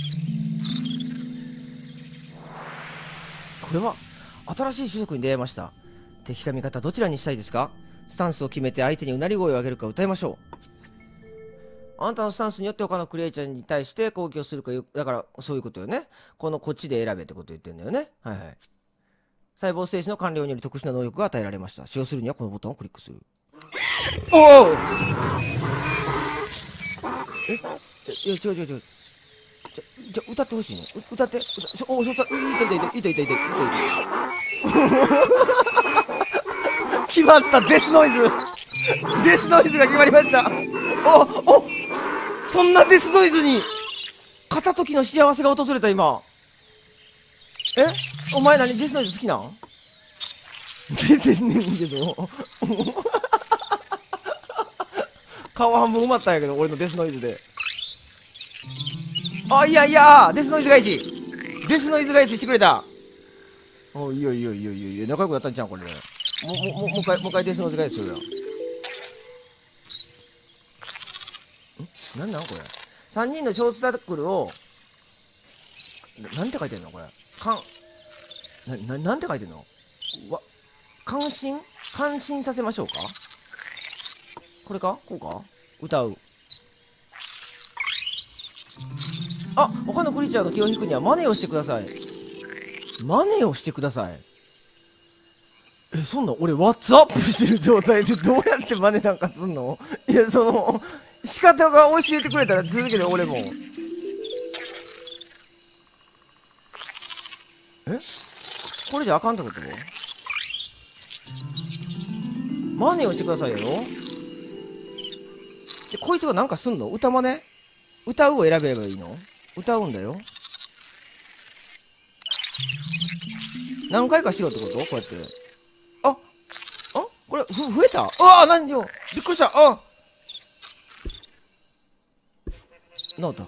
これは新しい種族に出会いました。敵か味方どちらにしたいですか？スタンスを決めて相手にうなり声を上げるか歌いましょう。あなたのスタンスによって他のクリエイチャーに対して攻撃をするか、だからそういうことよね。このこっちで選べってこと言ってんだよね。はいはい。細胞ステージの完了により特殊な能力が与えられました。使用するにはこのボタンをクリックする。おおえいや違う違う違う。じゃ、じゃ歌ってほしいの。歌って。歌おお、そう、痛い痛い痛い痛い痛い痛い痛い決まった。デスノイズデスノイズが決まりました。おお、そんなデスノイズに片時の幸せが訪れた今。え、お前何デスノイズ好きなん？出てんねんけど顔半分埋まったんやけど俺のデスノイズで。あ、いやいや、デスノイズ返しデスノイズ返ししてくれた。お、いいよいいよいいよいいよ、仲良くなったんじゃんこれ。もうもうもう一回もう一回デスノイズ返しするやん。んなんなんこれ。さんにんのショーツタックルをな、なんて書いてんのこれ。かんな、な、なんて書いてんの。わ、感心感心させましょうか。これかこうか歌う。あ、他のクリーチャーが気を引くにはマネをしてください。マネをしてください。え、そんな俺ワッツアップしてる状態でどうやってマネなんかすんの？いや、その仕方が教えてくれたら続けて俺も。え、これじゃあかんってこと？マネをしてくださいよ。 で、こいつがなんかすんの？歌まね？歌うを選べばいいの？歌うんだよ。何回かしろってこと？こうやって。あ、あ、これ、ふ、増えた？ああ、何よ。びっくりした。あ治った。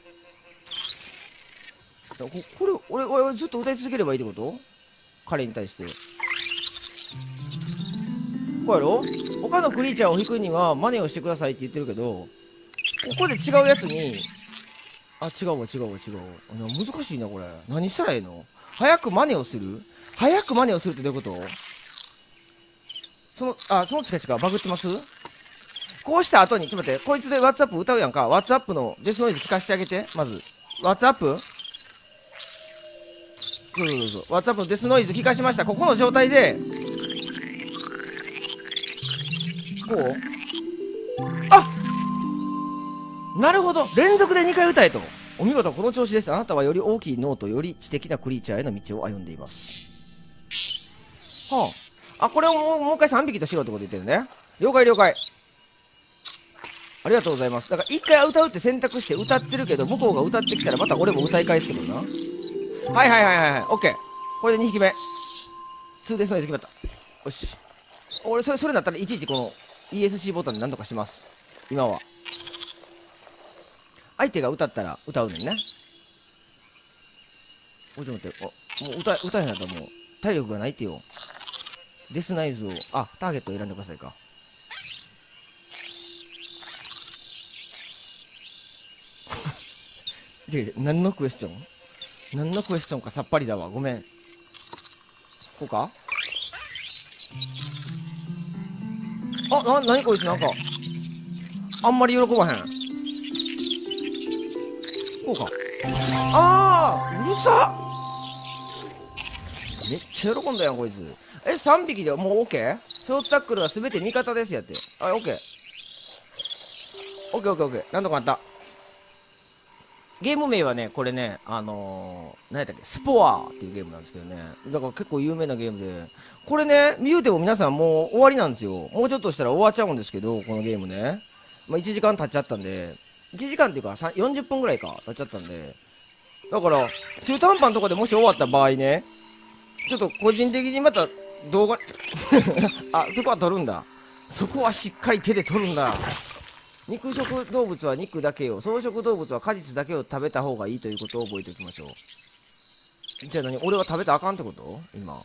こ、これ、俺、俺、ずっと歌い続ければいいってこと？彼に対して。こうやろ？他のクリーチャーを引くには真似をしてくださいって言ってるけど、ここで違うやつに、あ、違うわ、違うわ、違うわ。あ、難しいな、これ。何したらいいの？早く真似をする？早く真似をするってどういうこと？その、あ、そのチカチカバグってます？こうした後に、ちょっと待って、こいつで WhatsApp 歌うやんか。WhatsApp のデスノイズ聞かせてあげて。まず。WhatsApp？ そうそうそうそう。WhatsApp のデスノイズ聞かしました。ここの状態で、こう？あ、なるほど。連続でにかい歌えと。お見事、この調子です。あなたはより大きい脳とより知的なクリーチャーへの道を歩んでいます。はあ。あ、これをもう、もう一回さんびきとしろってこと言ってるね。了解了解。ありがとうございます。だから一回歌うって選択して歌ってるけど、向こうが歌ってきたらまた俺も歌い返すってことな。はいはいはいはいはい。オッケー。これでにひきめ。ツーデスノイズ決まった。よし。俺、それ、それだったらいちいちこの イーエスシー ボタンで何とかします。今は。相手が歌ったら歌うねんね。お、ちょっと待って。お、もう歌、歌えへんやったらもう体力がないってよ。デスナイズを、あ、ターゲットを選んでくださいか。違う違う、何のクエスチョン？何のクエスチョンかさっぱりだわ。ごめん。こうか？あ、な、なにこいつなんか、あんまり喜ばへん。こうか。あー、うるさっ！めっちゃ喜んだやん、こいつ。え、さんびきでもう OK？ ショートタックルはすべて味方ですやって。あ、OK。オッケーオッケーオッケー。なんとかなった。ゲーム名はね、これね、あのー、何やったっけ、スポアっていうゲームなんですけどね。だから結構有名なゲームで、これね、言うても皆さんもう終わりなんですよ。もうちょっとしたら終わっちゃうんですけど、このゲームね。まあいちじかん経っちゃったんで、いちじかんっていうかよんじゅっぷんぐらいか経っちゃったんで、だから、中途半端のとこでもし終わった場合ね、ちょっと個人的にまた動画、あ、そこは撮るんだ。そこはしっかり手で撮るんだ。肉食動物は肉だけを、草食動物は果実だけを食べた方がいいということを覚えておきましょう。じゃあ何？俺は食べたらあかんってこと？今。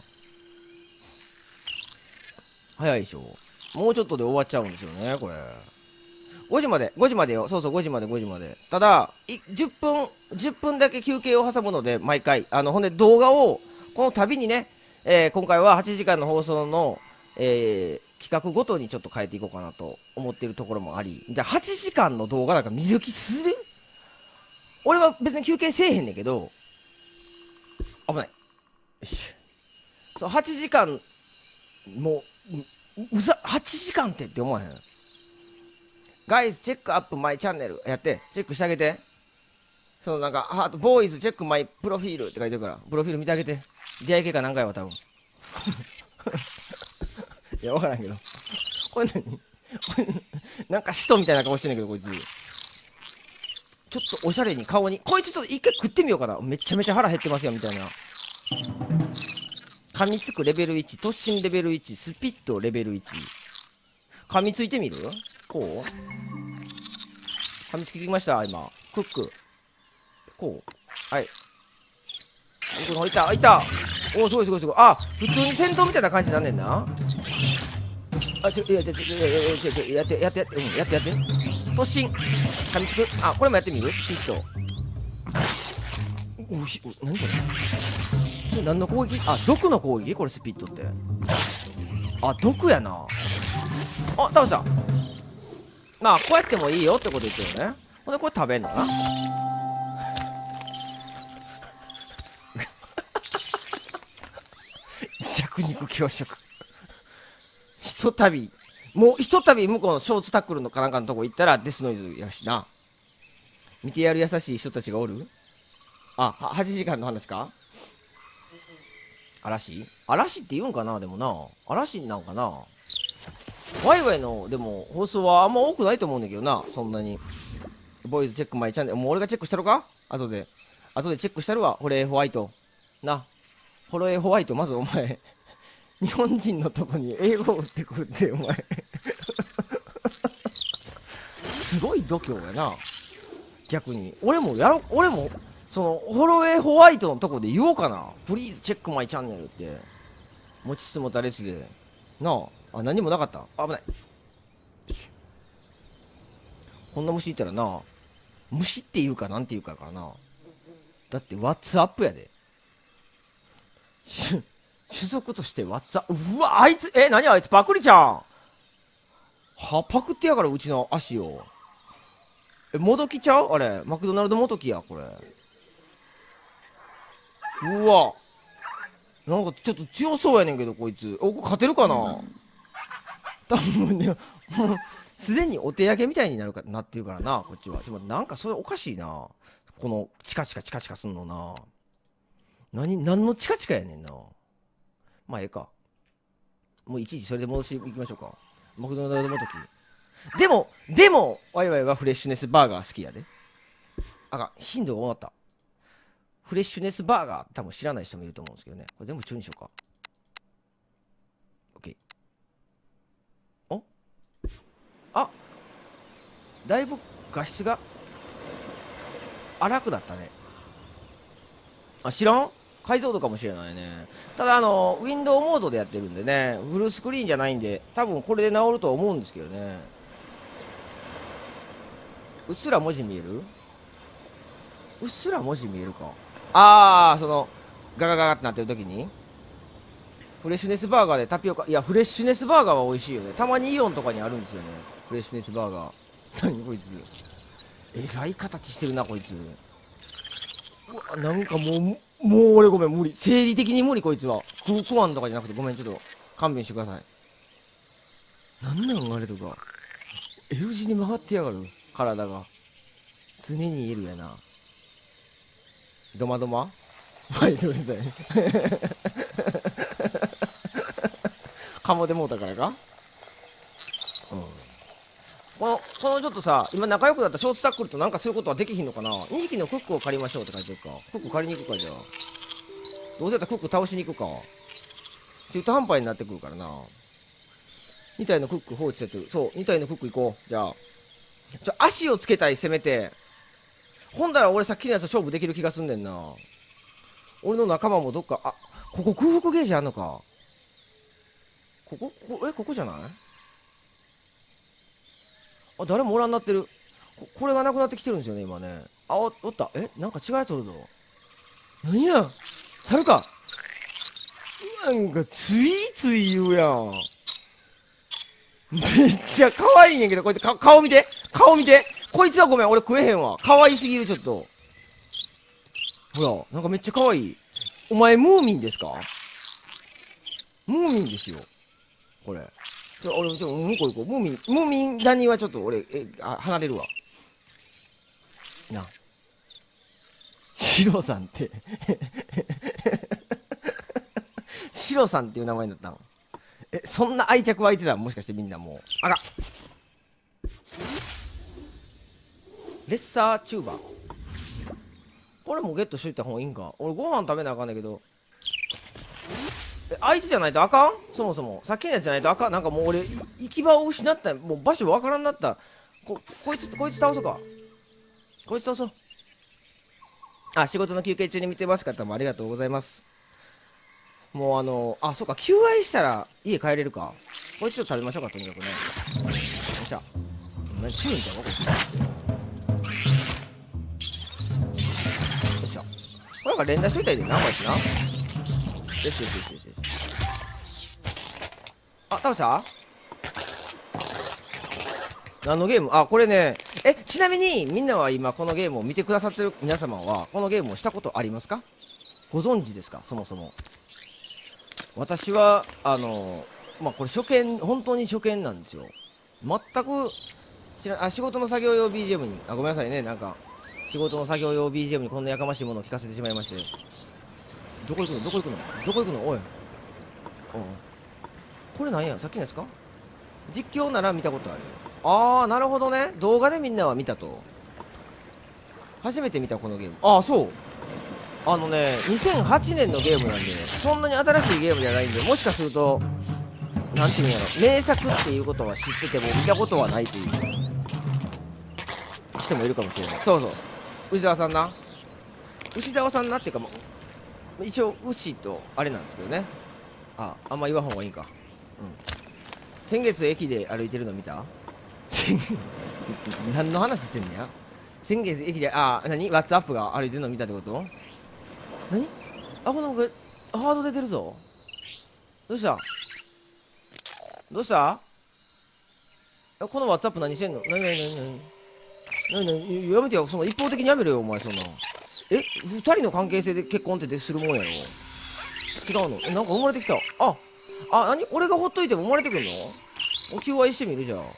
早いでしょ。もうちょっとで終わっちゃうんですよね、これ。ごじまで、ごじまでよ。そうそう、ごじまで、ごじまで。ただ、じゅっぷん、じゅっぷんだけ休憩を挟むので、毎回。あの、ほんで動画を、この度にね、えー、今回ははちじかんの放送の、えー、企画ごとにちょっと変えていこうかなと思っているところもあり、じゃあはちじかんの動画なんか見る気する？俺は別に休憩せえへんねんけど、危ない。よし。そう、はちじかん、もう、う、うざ、はちじかんってって思わへん？ガイズ、チェックアップマイチャンネル。やって、チェックしてあげて。そのなんか、ハート、ボーイズ、チェックマイプロフィールって書いてるから、プロフィール見てあげて。出会い系か何回は多分。いや、わからんけど。これ何？これなんか使徒みたいな顔してんねんけど、こいつ。ちょっとおしゃれに顔に。こいつちょっと一回食ってみようかな。めちゃめちゃ腹減ってますよ、みたいな。噛みつくレベルいち、突進レベルいち、スピットレベルいち。噛みついてみる？こう？噛みつきました、今。クック。こう。はい。このいた、いた。おお、すごいすごいすごい。あ、普通に戦闘みたいな感じになんねんな。あ、ちょ、いや、ちょ、ちょ、いやいやいや、ちょ、ちょ、やって、やって、やって、うん、やって、やって。突進。噛みつく。あ、これもやってみる？スピット。おし、お、何これ？それ何の攻撃？あ、毒の攻撃？これスピットって。あ、毒やな。あ、倒した。まあ、こうやってもいいよってこと言ってるよね。ほんで、これ食べんのな。弱肉強食。ひとたび、もうひとたび向こうのショーツタックルのかなんかのとこ行ったらデスノイズやしな。見てやる優しい人たちがおる？あ、はちじかんの話か？嵐？嵐って言うんかな？でもな。嵐なんかな？ ワイワイのでも放送はあんま多くないと思うんだけどな、そんなに。ボーイズチェックマイチャンネル、もう俺がチェックしたろか、後で後でチェックしたるわ。ホレーホワイトな、ホロエホワイト、まずお前日本人のとこに英語を打ってくるってお前すごい度胸やな。逆に俺もやろ、俺もそのホロエホワイトのとこで言おうかな。プリーズチェックマイチャンネルって持ちつ持たれつでなあ。あ、何もなかった。危ない。こんな虫いたらな、虫っていうかなんていうかやからな。だってワッツアップやで。種族としてワッツアップ。うわ、あいつ、え、何あいつパクリちゃん。は、パクってやからうちの足を。え、もどきちゃうあれ。マクドナルドもどきや、これ。うわ。なんかちょっと強そうやねんけど、こいつ。お、これ勝てるかな。多分ね、もう、すでにお手上げみたいになるか、なってるからな、こっちは。ちょっとなんかそれおかしいな。このチカチカチカチカすんのな。何、何のチカチカやねんな。まあええか。もういちいちそれで戻していきましょうか。マクドナルドもとき。でも、でも、ワイワイはフレッシュネスバーガー好きやで。あかん、頻度が多かった。フレッシュネスバーガー、多分知らない人もいると思うんですけどね。これ全部中にしようか。OK。おあ、だいぶ画質が荒くなったね。あ、知らん？解像度かもしれないね。ただあのウィンドウモードでやってるんでね、フルスクリーンじゃないんで多分これで治るとは思うんですけどね。うっすら文字見える？うっすら文字見えるか。ああ、そのガガガガってなってる時にフレッシュネスバーガーでタピオカ。いや、フレッシュネスバーガーは美味しいよね。たまにイオンとかにあるんですよね、フレッシュネスバーガー。何こいつ、えらい形してるなこいつ。うわ、なんかもうもう俺ごめん、無理、生理的に無理。こいつは食う食わんとかじゃなくてごめん、ちょっと勘弁してください。なんなんあれとか L 字に曲がってやがる体が。常にいるやな。ドマドマはい、どれだいカモでもうたからか。うん、このこのちょっとさ、今仲良くなったショーツタックルとなんかそういうことはできひんのかな。にひきのクックを借りましょうって書いてるか。クック借りに行くか。じゃあどうせやったらクック倒しに行くか。中途半端になってくるからな。に体のクック放置されてる。そう、に体のクック行こう。じゃあちょ足をつけたい、せめて。ほんだら俺さっきのやつと勝負できる気がすんねんな。俺の仲間もどっか、あ、ここ空腹ゲージあんのか。ここ、ここ、え、ここじゃない？あ、誰もおらんなってる。こ、これがなくなってきてるんですよね、今ね。あ、お、おった。え、なんか違うやつおるぞ。なんや、猿か。なんかついつい言うやん。めっちゃ可愛いねんけど、こいつか顔見て、顔見て。こいつはごめん、俺食えへんわ。可愛すぎる、ちょっと。ほら、なんかめっちゃ可愛い。お前ムーミンですか？ムーミンですよ、これ。ちょ、俺、ちょ、向こう行こう。ムーミン、ムーミン谷はちょっと俺、え、あ、離れるわ。な。シロさんって。シロさんっていう名前になったん？え、そんな愛着湧いてたん？もしかしてみんなもう。あら。レッサーチューバー。これもゲットしといた方がいいんか。俺ご飯食べなあかんねんけど。え、あいつじゃないとあかん？そもそもさっきのやつじゃないとあかん。なんかもう俺行き場を失った。もう場所わからんなった。ここいつこいつ倒そうか。こいつ倒そう。あ、仕事の休憩中に見てます方もありがとうございます。もうあのあ、そうか、求愛したら家帰れるか。こいつちょっと食べましょうか、とにかくね。よっしゃ。何チューンちゃうのこいつ。よっしゃ。これなんか連打しといたらいいでな、こいつな。よしよしよしよしよし。あ、倒した？何のゲーム？あ、これね。え、ちなみにみんなは今このゲームを見てくださってる皆様はこのゲームをしたことありますか？ご存知ですか？そもそも私はあのまあこれ初見、本当に初見なんですよ。全く知らあ、仕事の作業用 ビージーエム に、あ、ごめんなさいね。なんか仕事の作業用 ビージーエム にこんなやかましいものを聞かせてしまいまして。どこ行くのどこ行くのどこ行くのおい。おう、これなんや、さっきのやつか。 実況なら見たことある。ああ、なるほどね。動画でみんなは見たと。初めて見たこのゲーム。ああ、そう。あのね、にせんはちねんのゲームなんで、そんなに新しいゲームじゃないんで、もしかすると、なんていうんやろ、名作っていうことは知ってても見たことはないという人もいるかもしれない。そうそう。牛沢さんな。牛沢さんなっていうか、もう、一応、牛とあれなんですけどね。あ、あんま言わん方がいいか。うん。先月駅で歩いてるの見た？何の話してんねや。先月駅で、あ、何？ワッツアップが歩いてるの見たってこと？何？あ、これなんか、ハード出てるぞ。どうした？どうした？このワッツアップ何してんの？何何何何何？やめてよ。その一方的にやめろよ、お前、そんな。え、二人の関係性で結婚ってするもんやろ？違うの？え、なんか生まれてきた。あ、あ、何？俺がほっといても生まれてくんの？求愛してみるじゃん。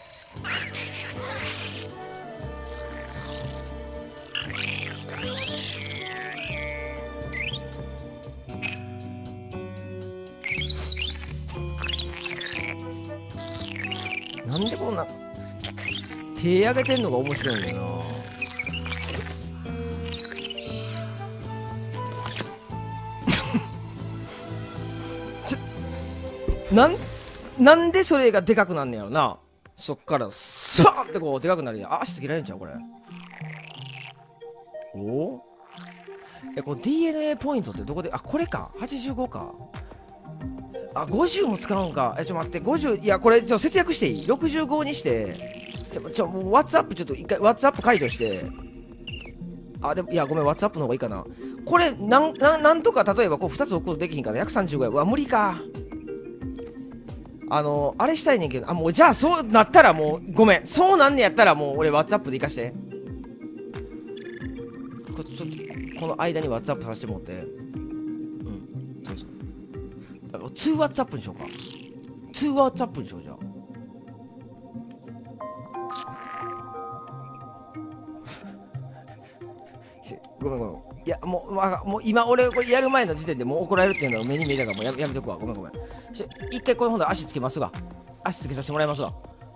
なんでこんな手上げてんのが面白いんだよな。ちょなんなんでそれがでかくなんねやろな。そっからスワーンってこうでかくなるやん。あ、足つけられんちゃうこれ。おお、え、この ディーエヌエー ポイントってどこで、あ、これか。はちじゅうごか。あ、ごじゅうも使うんか。え、ちょ待って、ごじゅう、いや、これ、ちょ、節約していい？ ろくじゅうご にして、ちょ、ちょ、もう、ワッツアップちょっと一回、ワッツアップ解除して、あ、でも、いや、ごめん、ワッツアップの方がいいかな。これ、なん、なん、なんとか、例えば、こう、ふたつ置くことできひんかな。約さんじゅうごえん。うわ、無理か。あの、あれしたいねんけど、あ、もう、じゃあ、そうなったら、もう、ごめん。そうなんねやったら、もう、俺、ワッツアップで行かして。こちょっと、この間にワッツアップさせてもらって。うん、そうそう。だから、ツーワッツアップにしようか。ツーワッツアップにしよう、じゃあ。ごめんごめん。いや、もう、まあ、もう今、俺、これやる前の時点でもう怒られるっていうのを目に見えたから、もうややめとくわ。ごめんごめん。し一回、この本で足つけますわ。足つけさせてもらいますわ。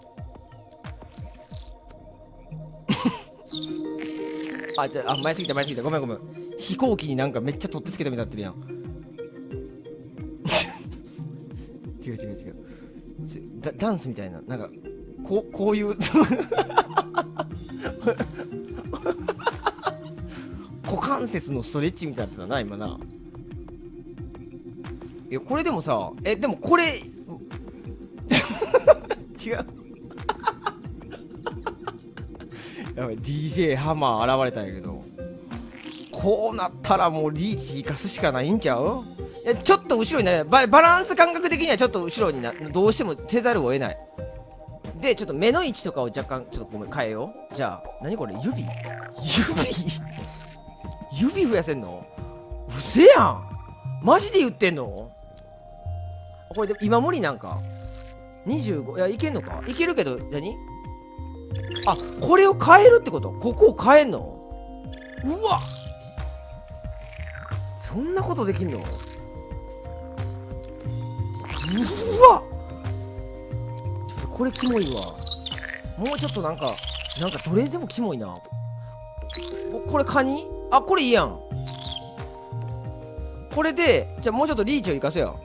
あ、じゃあ、あ、前すぎた、前すぎた。ごめんごめん。飛行機になんかめっちゃ取ってつけたみたいになってるやん。違う違う違う。ダダンスみたいな。なんか、こう、こういう。股関節のストレッチみたいなな、今な。いや、これでもさ、え、でもこれ、違う。やばい、ディージェー ハマー現れたんやけど、こうなったらもうリーチ生かすしかないんちゃう？いや、ちょっと後ろになる。バ、バランス感覚的にはちょっと後ろにな、どうしてもせざるを得ない。で、ちょっと目の位置とかを若干、ちょっとごめん、変えよう。じゃあ、何これ？指？指？指増やせんの？うせやん。マジで言ってんの？これで今無理なんかにじゅうご、いや、いけんのか？いけるけど、何？あ、これを変えるってこと？ここを変えんの？うわ、そんなことできんの？うわ、ちょっとこれキモいわ。もうちょっとなんか、なんかどれでもキモいな。こ, これカニ？あ、これいいやん。これで、じゃあもうちょっとリーチを生かせよ。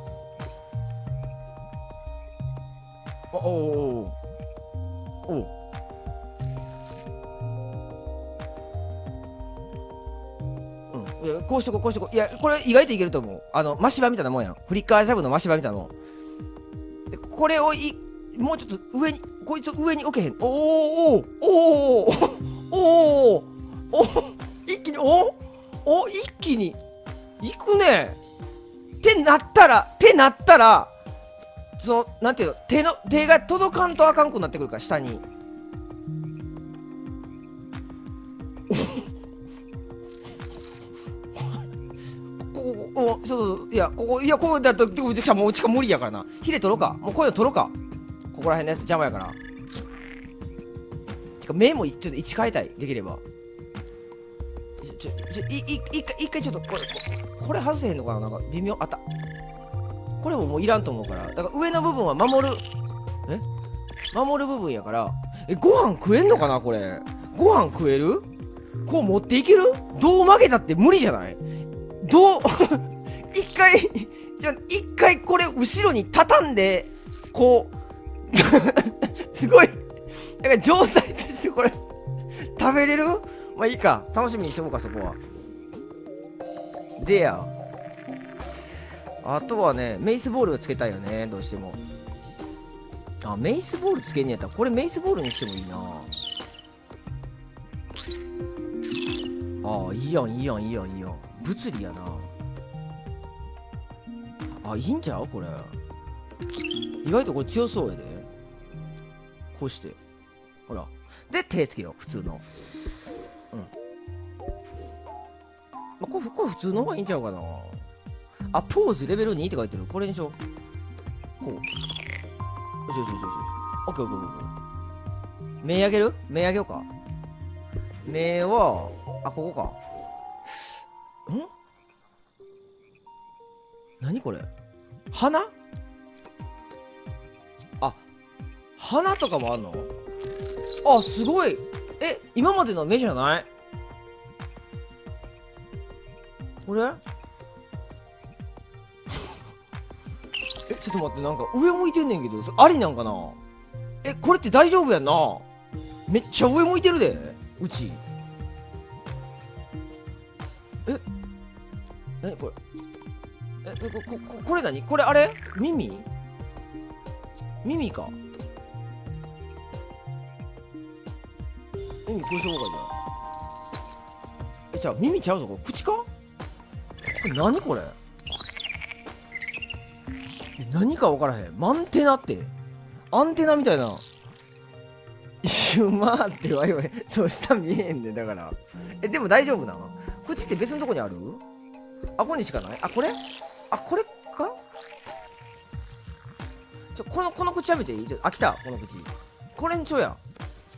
おおおおお。うん。いや、こうしとこう、こうしとこう。いや、これ意外といけると思う。あの、マシバみたいなもんやん。フリッカージャブのマシバみたいなもん。で、これをい、もうちょっと上に、こいつ上に置けへん。おおおおおおおお、一気に、おお、一気にいくね。ってなったら、ってなったら、その、なんていうの、手の、手が届かんとあかんくなってくるから、下に。ここ、お、そうそう、いや、ここ、いや、ここだと、もう、しか無理やからな。ヒレ取ろうか。もうこういうの取ろうか。ここら辺のやつ邪魔やから。てか、目もちょっと位置変えたい。できれば。ちょ、ちょ、い、い、一回、一回ちょっと、これ、これ外せへんのかな、なんか、微妙、あった。これももういらんと思うから。だから上の部分は守る。え守る部分やから。え、ご飯食えんのかなこれ。ご飯食える？こう持っていける？どう曲げたって無理じゃない？どう一回じゃあ一回これ後ろに畳んでこうすごいなんか状態としてこれ食べれる？まあいいか、楽しみにしておこうか、そこは。でや、あとはね、メイスボールをつけたいよね、どうしても。あ、メイスボールつけんねやったらこれメイスボールにしてもいいな。ああ、いいやんいいやんいいやんいいやん。物理やな。あ、いいんちゃうこれ。意外とこれ強そうやで。こうしてほらで手つけよう、普通の。うん、まあ、これこれ普通の方がいいんちゃうかな。あ、ポーズレベルにって書いてる。これにしよう。こう。よしよしよしよし。オッケーオッケーオッケー。目上げる？目上げようか。目は、あ、ここか。ん？何これ？鼻？あ、鼻とかもあんの？あ、すごい。え、今までの目じゃない？これえ、ちょっと待って、なんか上向いてんねんけど、ありなんかな。え、これって大丈夫やんな。めっちゃ上向いてるで、うち。え、なにこれ。え、こ、こ、こ、これ何これあれ耳耳か。耳こうしようか、じゃあ。え、じゃあ耳ちゃうぞ、これ口か。これ何これ。え、何か分からへん。マンテナってアンテナみたいな。一周回ってワイワイ。そう、下見えへんで、だから。え、でも大丈夫なの？口って別のとこにある？あ、ここにしかない？あ、これ？あ、これか？ちょ、この、この口やめていい？ちょ、あ、来た、この口。これんちょや。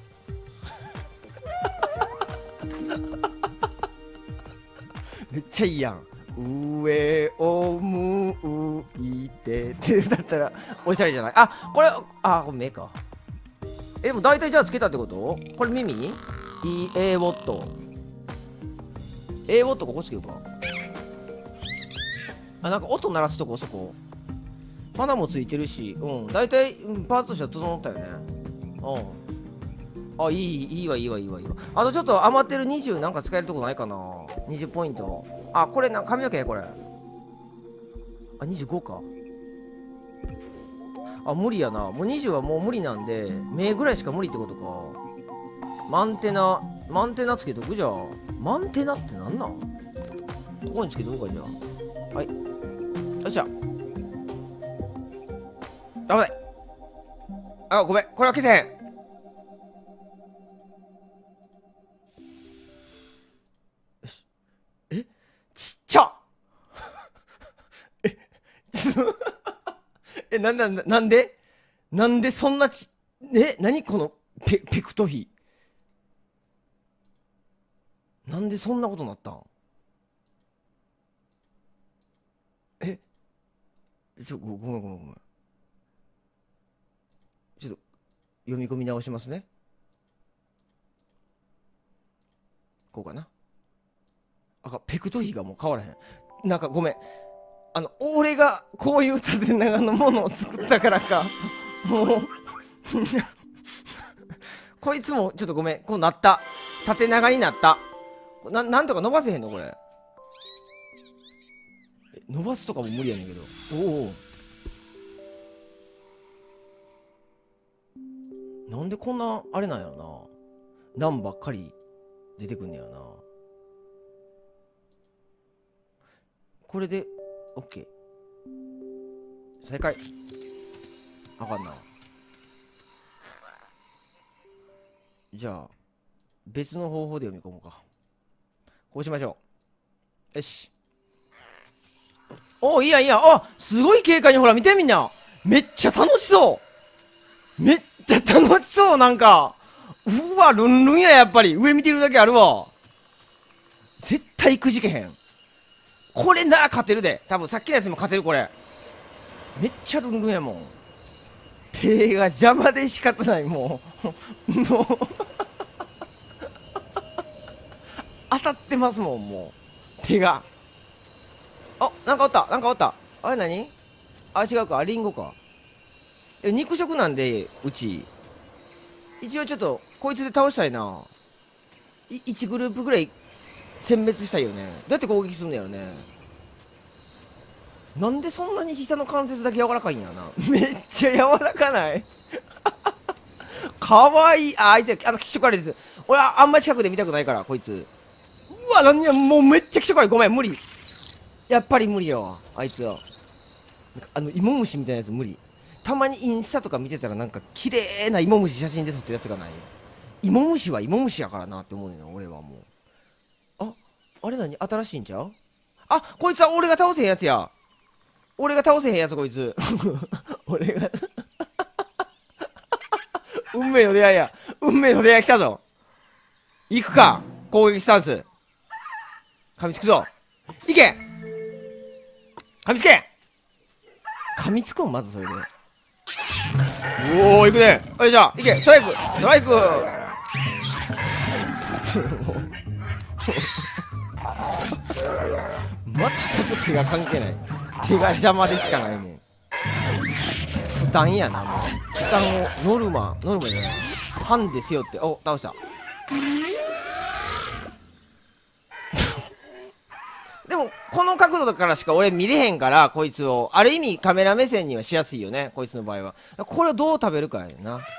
めっちゃいいやん。上を向いてってだったらおしゃれじゃない？あ、これ、あ、これ目か。え、でも大体じゃあつけたってこと？これ耳？ イーエー ウォット。A ウォットここつけようか。あ、なんか音鳴らすとこそこ。花もついてるし、うん、大体、うん、パーツとしては整ったよね。うん。あ、いい、いいわ、いいわ、いいわ、いいわ。あとちょっと余ってるにじゅうなんか使えるとこないかな。にじゅうポイント。あ、これな、髪の毛これ。あ、にじゅうごか。あ、無理やな。もうにじゅうはもう無理なんで、目ぐらいしか無理ってことか。マンテナ、マンテナつけとくじゃあ。マンテナってなんなん？ここにつけとこうか、じゃあ。はい。よっしゃ。あ、危ない。あ、ごめん。これは消せへん。え、ちっちゃえ、え、なんなんなんでなんでそんなち、え、なにこのペ、ペクト比。なんでそんなことなったん？え、ちょ、ご、ごめんごめんごめん。ちょっと読み込み直しますね。こうかな。あ、ペクト比がもう変わらへん。なんかごめん。あの、俺がこういう縦長のものを作ったからか、もう、みんなこいつもちょっとごめん。こうなった。縦長になった。な、なんとか伸ばせへんのこれ。え、伸ばすとかも無理やねんけど。おお。なんでこんな、あれなんやろな。なんばっかり出てくんねやな。これで、オッケー。正解。あかんな。じゃあ、別の方法で読み込もうか。こうしましょう。よし。おお、いいやいいや。あ、すごい軽快にほら見てみんな。めっちゃ楽しそう。めっちゃ楽しそう、なんか。うわ、ルンルンや、やっぱり。上見てるだけあるわ。絶対くじけへん。これなら勝てるで。多分さっきのやつにも勝てる、これ。めっちゃルンルンやもん。 手が邪魔で仕方ない。もうもう当たってますもん、もう手が。あ、なんかおった、なんかおった。あれ何？あ、違うか、リンゴか。え、肉食なんでうち一応ちょっとこいつで倒したいな。いいちグループぐらい殲滅したいよね。どうやって攻撃すんのやろね。なんでそんなに膝の関節だけ柔らかいんやな。めっちゃ柔らかないかわいい。あ、あいつあの気色悪いです。俺はあんまり近くで見たくないからこいつ。うわ、なんや、もうめっちゃ気色悪い。ごめん、無理。やっぱり無理よあいつは。あの芋虫みたいなやつ無理。たまにインスタとか見てたらなんか綺麗な芋虫写真で撮ってるやつがない。芋虫は芋虫やからなって思うねんな俺は。もうあ、あれ何新しいんちゃう？あ、こいつは俺が倒せへんやつや。俺が倒せへんやつこいつ俺が運命の出会いや。運命の出会い来たぞ。行くか、攻撃スタンス。噛みつくぞ。いけ、噛みつけ。噛みつくん、まずそれで。おお、いくね。よいしょ、いけ、ストライク、ストライク全く手が関係ない。手が邪魔でしかないねん。負担やな、もう。負担をノルマ、ノルマじゃない。ハンデ背負って、お、倒した。でも、この角度だからしか俺見れへんから、こいつを。ある意味カメラ目線にはしやすいよね、こいつの場合は。これをどう食べるかやな。ん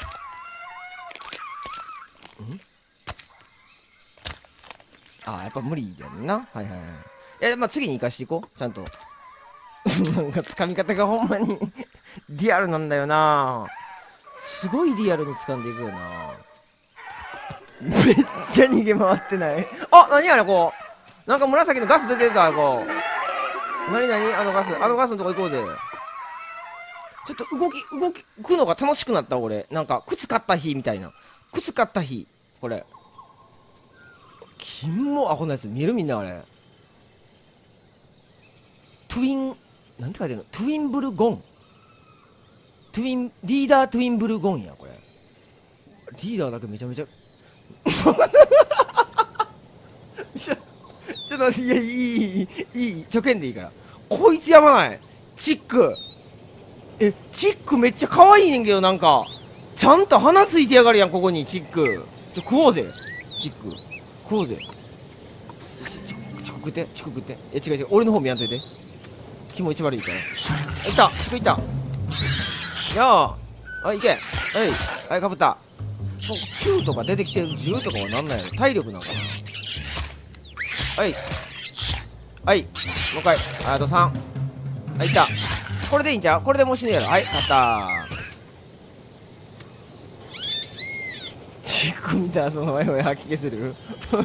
あ、やっぱ無理だよな。はいはいはい。いや、まあ次に生かしていこう、ちゃんと。なんか掴み方がほんまにリアルなんだよな。すごいリアルに掴んでいくよな。めっちゃ逃げ回ってない？あ、何あれ、こうなんか紫のガス出てた。こう何何あのガス、あのガスのとこ行こうぜ。ちょっと動き動くのが楽しくなった。俺なんか靴買った日みたいな。靴買った日、これ金もアホなやつ見える？みんなあれトゥイン、なんて書いてるの？トゥインブルゴン。トゥイン、リーダートゥインブルゴンや、これ。リーダーだけめちゃめちゃちょ、ちょっと待って、いや、いい、いい、いい、初見でいいから。こいつやばない？チック。え、チックめっちゃ可愛いねんけど、なんか。ちゃんと鼻ついてやがるやん、ここに、チック。ちょ、食おうぜ。チック。食おうぜ。ち、ち、ち、食って、ち、食って。え、違う違う、俺の方見やんといて。気持ち悪いから。いった、チックいった。やあ、はい、いけ。はい、はい、かぶった。もうきゅうとか出てきてるじゅうとかはなんないの？体力なんかな。はいはい、もう一回。あとさん。はい、いった。これでいいんちゃう？これでもう死ぬやろ。はい、勝ったー。チック見たらその前を吐き気する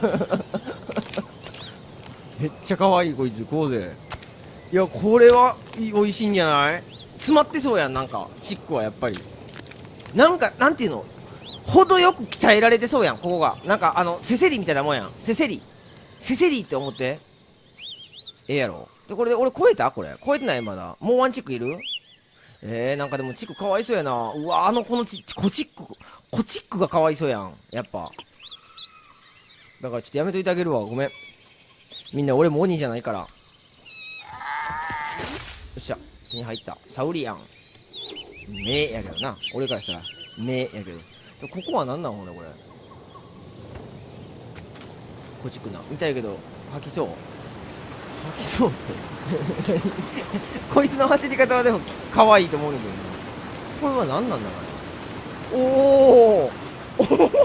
めっちゃ可愛いこいつ。こうぜ。いや、これは美味しいんじゃない？詰まってそうやん。なんかチックはやっぱりなんかなんていうの、程よく鍛えられてそうやん。ここがなんかあのせせりみたいなもんやん。せせりせせりって思って。ええやろ。でこれで俺超えた？これ超えてない？まだもうワンチックいる？えー、なんかでもチックかわいそうやな。うわ、あのこのちコチックコチックがかわいそうやん。やっぱだからちょっとやめといてあげるわ。ごめんみんな、俺も鬼じゃないから。よっしゃ、手に入った。サウリアン目やけどな、俺からしたら目やけど。ここは何なん？ほらこれコチックなみたいけど吐きそう。吐きそうってこいつの走り方はでも可愛いと思うんだけどね。これは何なんだろう。おおお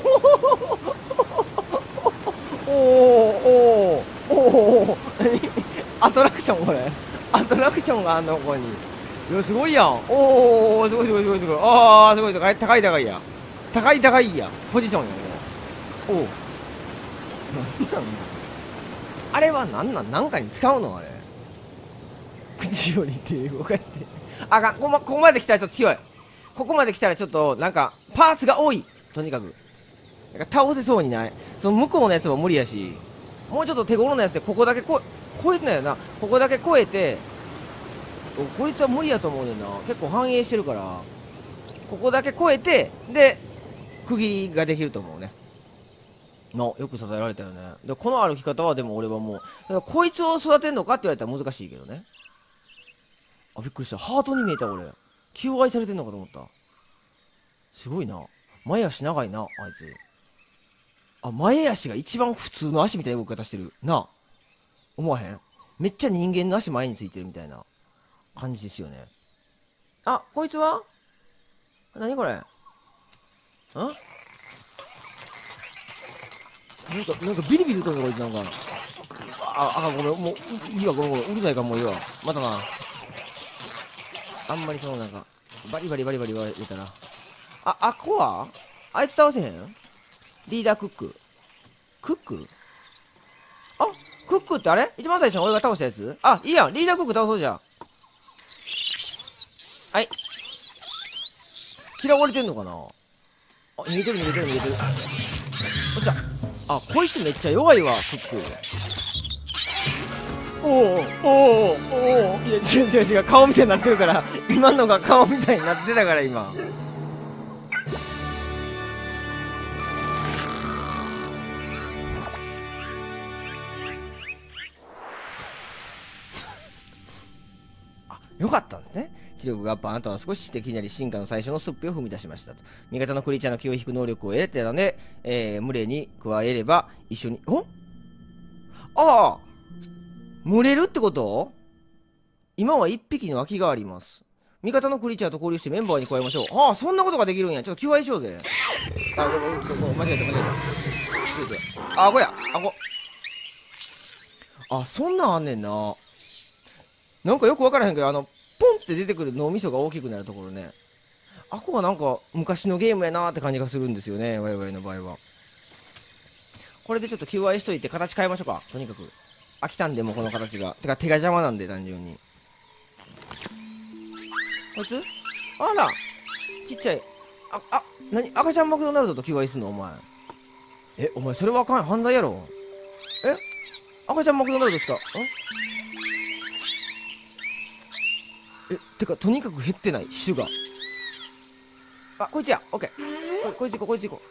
おおおおアトラクション、これアトラクションがあんのここに。いやすごいやん。おおすごいすごいすごいすごい。ああすごい高い高い高いや。高い高いやポジションやね。おおなんなんだあれは。なんなんなんかに使うのあれ。口より手動かしてあかん。ここま、ここまで来たらちょっと強い。ここまで来たらちょっとなんかパーツが多い。とにかくなんか倒せそうにない。その向こうのやつも無理やし、もうちょっと手頃なやつでここだけこ超えてないよな。ここだけ超えて、こいつは無理やと思うねんな。結構反映してるからここだけ越えて、で区切りができると思うね。のよく伝えられたよね。でこの歩き方はでも俺はもうだからこいつを育てんのかって言われたら難しいけどね。あ、びっくりした。ハートに見えた俺。求愛されてんのかと思った。すごいな。前足長いなあいつ。あ、前足が一番普通の足みたいな動き方してるなあ。思わへん？めっちゃ人間の足前についてるみたいな感じですよね。あ、こいつは何これ？ん？なんか、なんかビリビリ言うとんのこいつなんか。あ、あ、ごめん、もう、いいわ、ごめんごめん、うるさいからもういいわ。またな。あんまりそのなんか、バリバリバリバリ言われたら。あ、あ、こはあいつ倒せへん？リーダークック。クック？あ、クックってあれ一番最初に俺が倒したやつ？あ、いいやん。リーダークック倒そうじゃん。はい。嫌われてんのかなあ、逃げてる逃げてる逃げてる。おっしゃ。あ、こいつめっちゃ弱いわ、クック。おおおおおお、いや違う違う違う、顔みたいになってるから。今のが顔みたいになってたから今。あ、よかったんですね。知力がアップ、あなたは少し敵になり進化の最初のステップを踏み出しましたと。味方のクリーチャーの気を引く能力を得てたので、えー、群れに加えれば一緒に、おああ、群れるってこと？今は一匹の空きがあります。味方のクリーチャーと交流してメンバーに加えましょう。ああ、そんなことができるんや。ちょっと求愛しようぜ。あ、ごめん、ごめん、間違えた、間違えた。あ、こや、あ、こ。あ、そんなんあんねんな。なんかよくわからへんけど、あの、ポンって出てくる脳みそが大きくなるところね。あこがなんか昔のゲームやなーって感じがするんですよね、ワイワイの場合は。これでちょっと求愛しといて形変えましょうか。とにかく。飽きたんで、もうこの形が。てか手が邪魔なんで、単純に。こいつあらちっちゃい。あ、あ、なに赤ちゃんマクドナルドと求愛すんのお前。え、お前それはあかん。犯罪やろ。え赤ちゃんマクドナルドしか。んえ、てか、とにかく減ってない、種が。あ、こいつや。オッケー。こ、こいつ行こう、こいつ行こ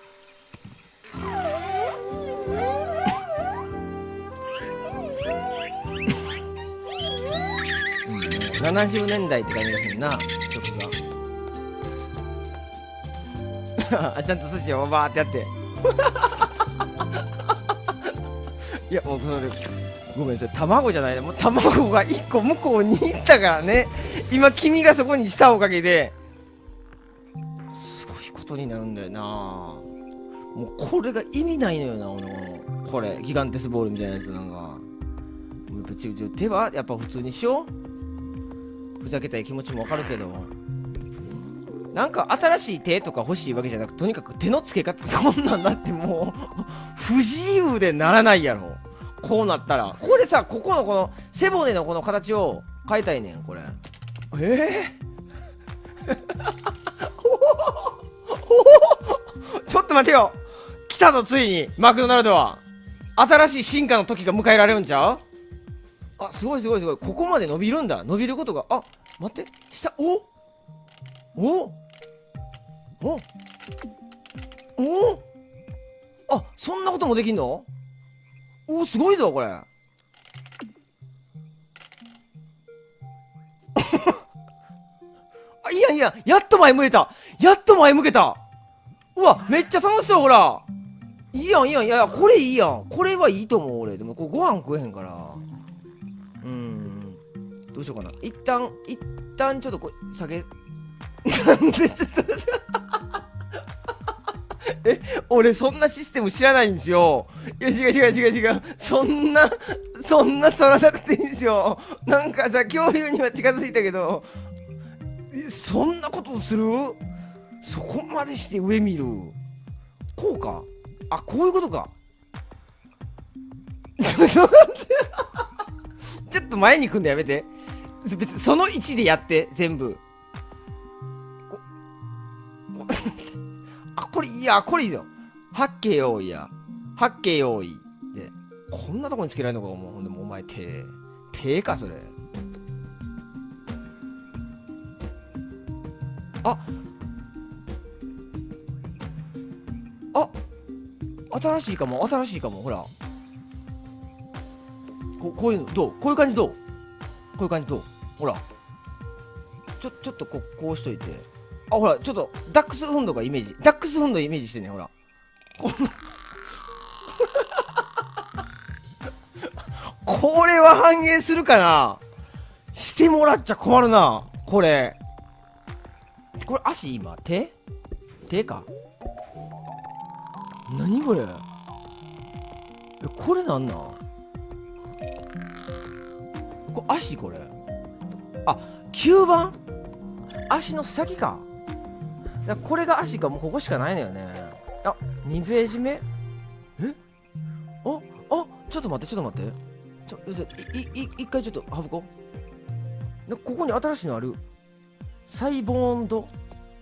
う。うん、ななじゅうねんだいって感じがするな、曲が。あ、ちゃんと寿司をバーってやって。いや、もうそれ、ごめん、それ卵じゃないね。もう卵がいっこ向こうに行ったからね。今、君がそこにしたおかげで、すごいことになるんだよな。もうこれが意味ないのよな、俺の。これ、ギガンテスボールみたいなやつなんか。やっぱちょちょ手はやっぱ普通にしよう。ふざけたい気持ちもわかるけど。なんか新しい手とか欲しいわけじゃなく、とにかく手の付け方、そんなんだってもう、不自由でならないやろ。こうなったら。これさ、ここのこの背骨のこの形を変えたいねん、これ。ええー、ちょっと待てよ。来たぞ、ついに、マクドナルドは。新しい進化の時が迎えられるんちゃう？あ、すごいすごいすごい。ここまで伸びるんだ。伸びることが。あ、待って。下、おおおおあ、そんなこともできんの？お、すごいぞ、これ。あ、いいやいや、やっと前向けた。やっと前向けた。うわ、めっちゃ楽しそう、ほら。いいやん、いいやん。いや、これいいやん。これはいいと思う、俺。でも、これご飯食えへんから。うーん。どうしようかな。一旦、一旦ちょっとこう、下げ。なんでちょっと。え、俺そんなシステム知らないんですよ。いや、違う違う違う違う。そんな、そんな取らなくていいんですよ。なんかさ、恐竜には近づいたけど、え、そんなことする？そこまでして上見る。こうか。あ、こういうことか。ちょっと待って。ちょっと前に行くんだやめて。別にその位置でやって、全部。ここあ、これいいや、これいいぞ。八景用意や。八景用意。で、こんなとこにつけられるのか、もう。ほんでもお前手。手か、それ。あ、 新しいかも、新しいかも。ほらここういうのどう？こういう感じどう？こういう感じどう？ほらちょちょっとここうしといて、あほらちょっとダックスフンドがイメージ、ダックスフンドイメージしてね。ほらこんなこれは反映するかな。してもらっちゃ困るな。これこれ足今手手か。何これ。えこれなんなん。これ足これ。あ吸盤足の先か。だからこれが足か。もうここしかないのよね。あにページ目。えああちょっと待ってちょっと待ってちょいいい一回ちょっと省こう。ここに新しいのある。サイボーンド。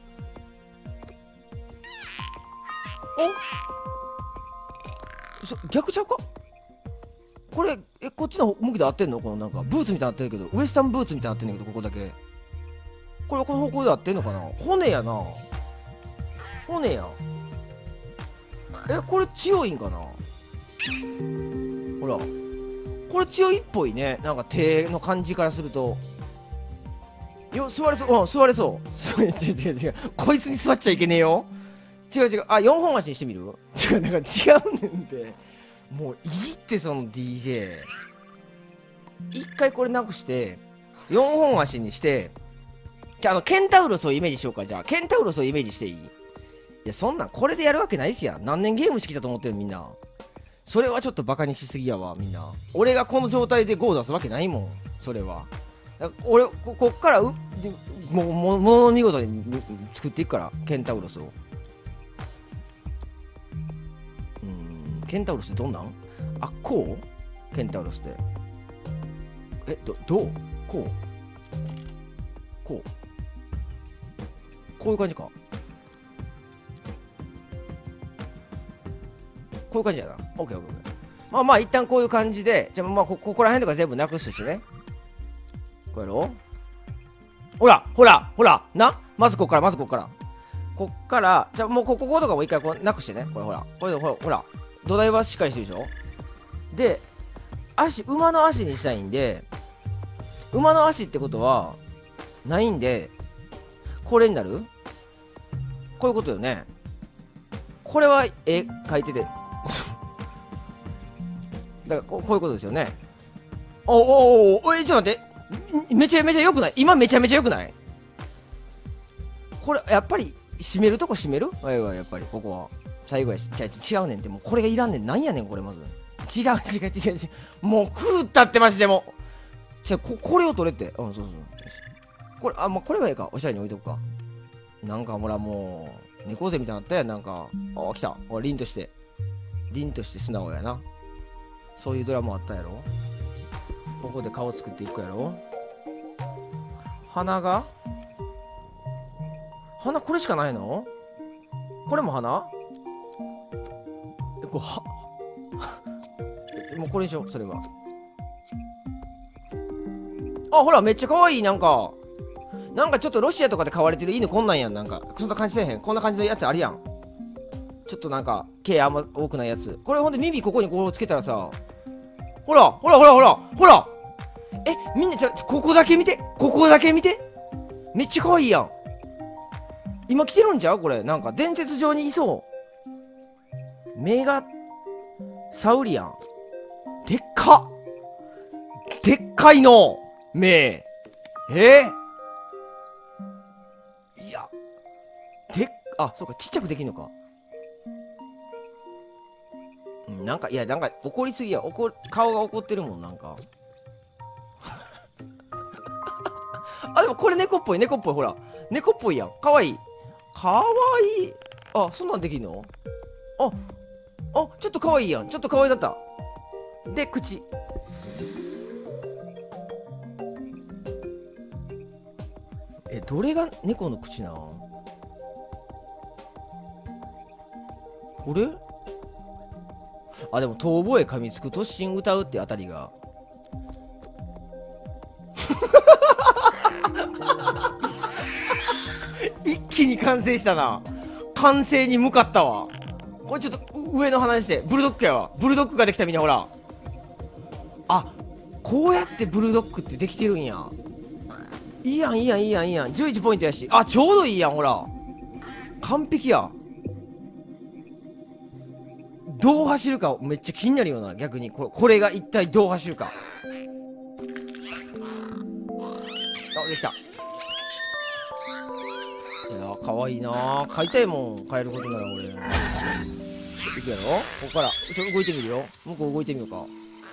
おそ逆ちゃうかこれ。えこっちの向きで合ってんの。このなんかブーツみたいになってるけど、ウエスタンブーツみたいになってんだけど、ここだけこれこの方向で合ってんのかな。骨やな、骨や。えこれ強いんかな。ほらこれ強いっぽいね。なんか手の感じからすると。よ座れそう。うん座れそう。座れ違う違う違う。こいつに座っちゃいけねえよ。違う違う。あよんほん足にしてみる。違うなんか違うねんで。もういいってその ディージェー。一回これなくしてよんほん足にして、じゃああのケンタウロスをイメージしようか。じゃあケンタウロスをイメージしていい。いやそんなんこれでやるわけないっすやん。何年ゲームしてきたと思ってるみんな。それはちょっとバカにしすぎやわみんな。俺がこの状態でゴー出すわけないもんそれは。俺 こ, こっからうもうももの見事に作っていくからケンタウロスを。うーんケンタウロスどんなん。あこうケンタウロスってえどどうこうこうこういう感じか。こういう感じやな。オッケーオッケーオッケー。まあまあ一旦こういう感じで、じゃあまあ こ, ここら辺とか全部なくすしね。こうやろう。ほらほらほらな。まずこっからまずこっからこっからじゃあもうここことかも一回こうなくしてね。これほらこれほらほら土台はしっかりしてるでしょ。で足馬の足にしたいんで、馬の足ってことはないんでこれになる。こういうことよね。これは絵描いててだからこう、こういうことですよね。おおおおえちょっと待って、めちゃめちゃ良くない。今めちゃめちゃ良くない。これやっぱり締めるとこ締めるわいわい。やっぱりここは最後やし。違うねんって。もうこれがいらんねん。なんやねんこれ。まず違う違う違う違う。もう狂ったってマジで。もじゃあ こ, これを取れって。うんそうそうこれ。あまあこれはええか。おしゃれに置いとくか。なんかほらもう猫背みたいになったやん。なんかあ来た。凛として凛として素直やな。そういうドラマあったやろ。ここで顔作っていくやろ。鼻が鼻これしかないの。これも鼻えこれはもうこれでしょそれは。あほらめっちゃ可愛い。なんかなんかちょっとロシアとかで飼われてる犬こんなんやん。なんかそんな感じせえへん。こんな感じのやつあるやん。ちょっとなんか毛あんま多くないやつ。これほんで耳ここにこうつけたらさ、ほらほらほらほらほらえみんなちょここだけ見て。ここだけ見て。めっちゃ可愛いやん。今来てるんちゃうこれ。なんか伝説上にいそう。目がサウリアン。でっかでっかいの目。えー、いやでっあそうかちっちゃくできんのか。なんかいやなんか怒りすぎや。怒顔が怒ってるもんなんかあでもこれ猫っぽい猫っぽい。ほら猫っぽいやん。かわいいかわいい。あそんなんできんの。ああちょっとかわいいやん。ちょっとかわいだった。で口えどれが猫の口な。これあでも遠吠え噛みつく突進歌うってあたりが一気に完成したな。完成に向かったわ。 これちょっと上の話してブルドッグやわ。ブルドッグができた。みんなほら、あ、こうやってブルドッグってできてるんや。いいやんいいやんいいやんいいやん。じゅういちポイントやし、あ、ちょうどいいやん。ほら完璧や。どう走るかめっちゃ気になるよな。逆にこれ、これが一体どう走るか。あ、できた。いやーかわいいなー。買いたいもん、買えることなら俺。いくやろ。ここからちょっと動いてみるよ。向こう動いてみようか。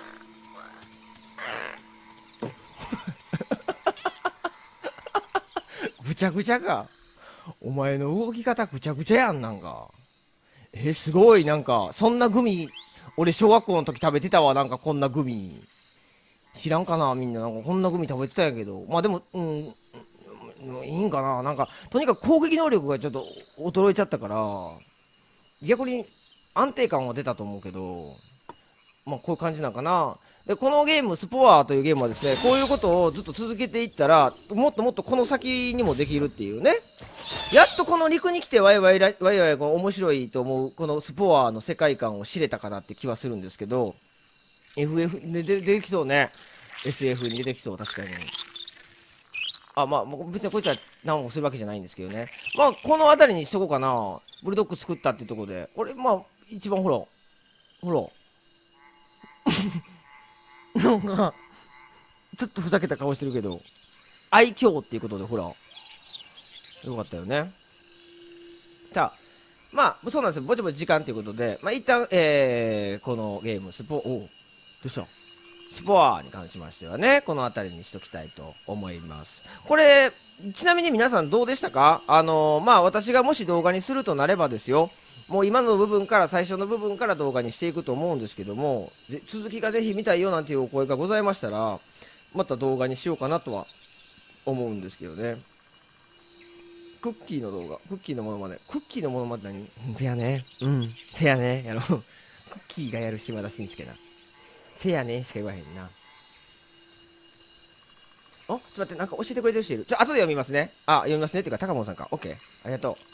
ぐちゃぐちゃか。お前の動き方ぐちゃぐちゃやん。なんかえー、すごい。なんかそんなグミ俺小学校の時食べてたわ。なんかこんなグミ知らんかな。みんななんかこんなグミ食べてたんやけど、まあでもうん、いいんかな。なんかとにかく攻撃能力がちょっと衰えちゃったから逆に安定感は出たと思うけど、まあこういう感じなんかな。でこのゲームスポアというゲームはですね、こういうことをずっと続けていったらもっともっとこの先にもできるっていうね。やっとこの陸に来てワイワイラワイワイこう面白いと思うこのスポアの世界観を知れたかなって気はするんですけど、 エフエフ で出てきそうね。 エスエフ に出てきそう。確かに。あ、まあ別にこいつは何もするわけじゃないんですけどね。まあこの辺りにしとこうかな。ブルドッグ作ったってとこで俺まあ一番ほらほらなんかちょっとふざけた顔してるけど愛嬌っていうことでほらよかったよね。さあまあそうなんですよ。ぼちぼち時間ということで、まあ一旦、えー、このゲームスポおどうしたスポアに関しましてはね、この辺りにしときたいと思います。これちなみに皆さんどうでしたか。あのー、まあ私がもし動画にするとなればですよ、もう今の部分から最初の部分から動画にしていくと思うんですけども、続きがぜひ見たいよなんていうお声がございましたらまた動画にしようかなとは思うんですけどね。クッキーの動画、クッキーのものまね、クッキーのものまね何せやねうんせやねやろクッキーがやる島田紳介な。せやねしか言わへんな。あ、ちょっと待って、なんか教えてくれてる人いる。ちょ、後で読みますね。あ、読みますね。っていうか、高本さんか。オッケー。ありがとう。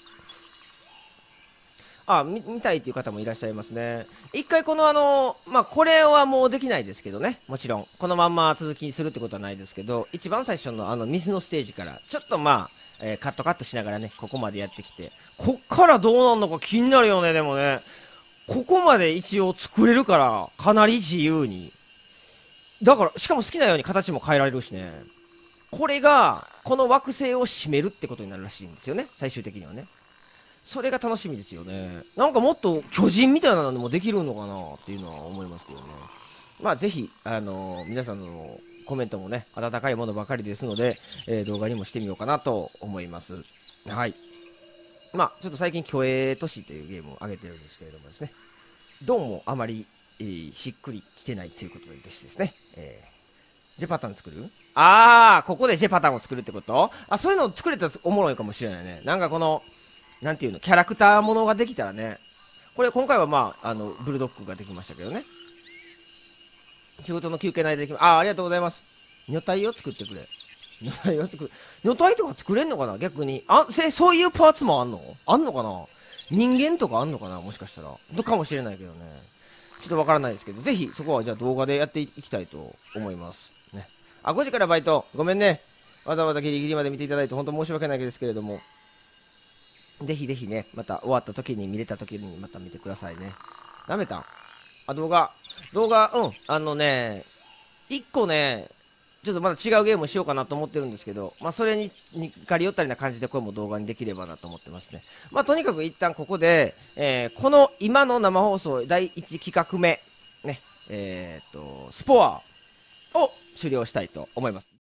あ、見、見たいっていう方もいらっしゃいますね。一回このあの、まあ、これはもうできないですけどね。もちろん。このまんま続きするってことはないですけど、一番最初のあの、水のステージから、ちょっとまあ、えー、カットカットしながらね、ここまでやってきて、こっからどうなんのか気になるよね、でもね。ここまで一応作れるから、かなり自由に。だから、しかも好きなように形も変えられるしね。これが、この惑星を占めるってことになるらしいんですよね。最終的にはね。それが楽しみですよね。なんかもっと巨人みたいなのもできるのかなっていうのは思いますけどね。まあぜひ、あのー、皆さんのコメントもね、温かいものばかりですので、えー、動画にもしてみようかなと思います。はい。まあちょっと最近、虚栄都市というゲームを上げてるんですけれどもですね、どうもあまり、えー、しっくりきてないということでしてですね、えー、ジェパターン作るあー、ここでジェパターンを作るってことあ、そういうのを作れたらおもろいかもしれないね。なんかこの、なんていうの、キャラクターものができたらね。これ今回はまあ、あの、ブルドッグができましたけどね。仕事の休憩内でできま、あ、ありがとうございます。女体を作ってくれ。女体を作る。女体とか作れんのかな逆に。あ、せ、そういうパーツもあんのあんのかな人間とかあんのかなもしかしたら。とかもしれないけどね。ちょっとわからないですけど、ぜひそこはじゃあ動画でやっていきたいと思います。ね。あ、ごじからバイト。ごめんね。わざわざギリギリまで見ていただいて本当申し訳ないですけれども。ぜひぜひね、また終わった時に見れた時にまた見てくださいね。ダメたあ、動画。動画、うん。あのね、一個ね、ちょっとまだ違うゲームをしようかなと思ってるんですけど、まあそれに、にかり寄ったりな感じでこれも動画にできればなと思ってますね。まあとにかく一旦ここで、えー、この今の生放送だいいち企画目、ね、えー、っと、スポアを終了したいと思います。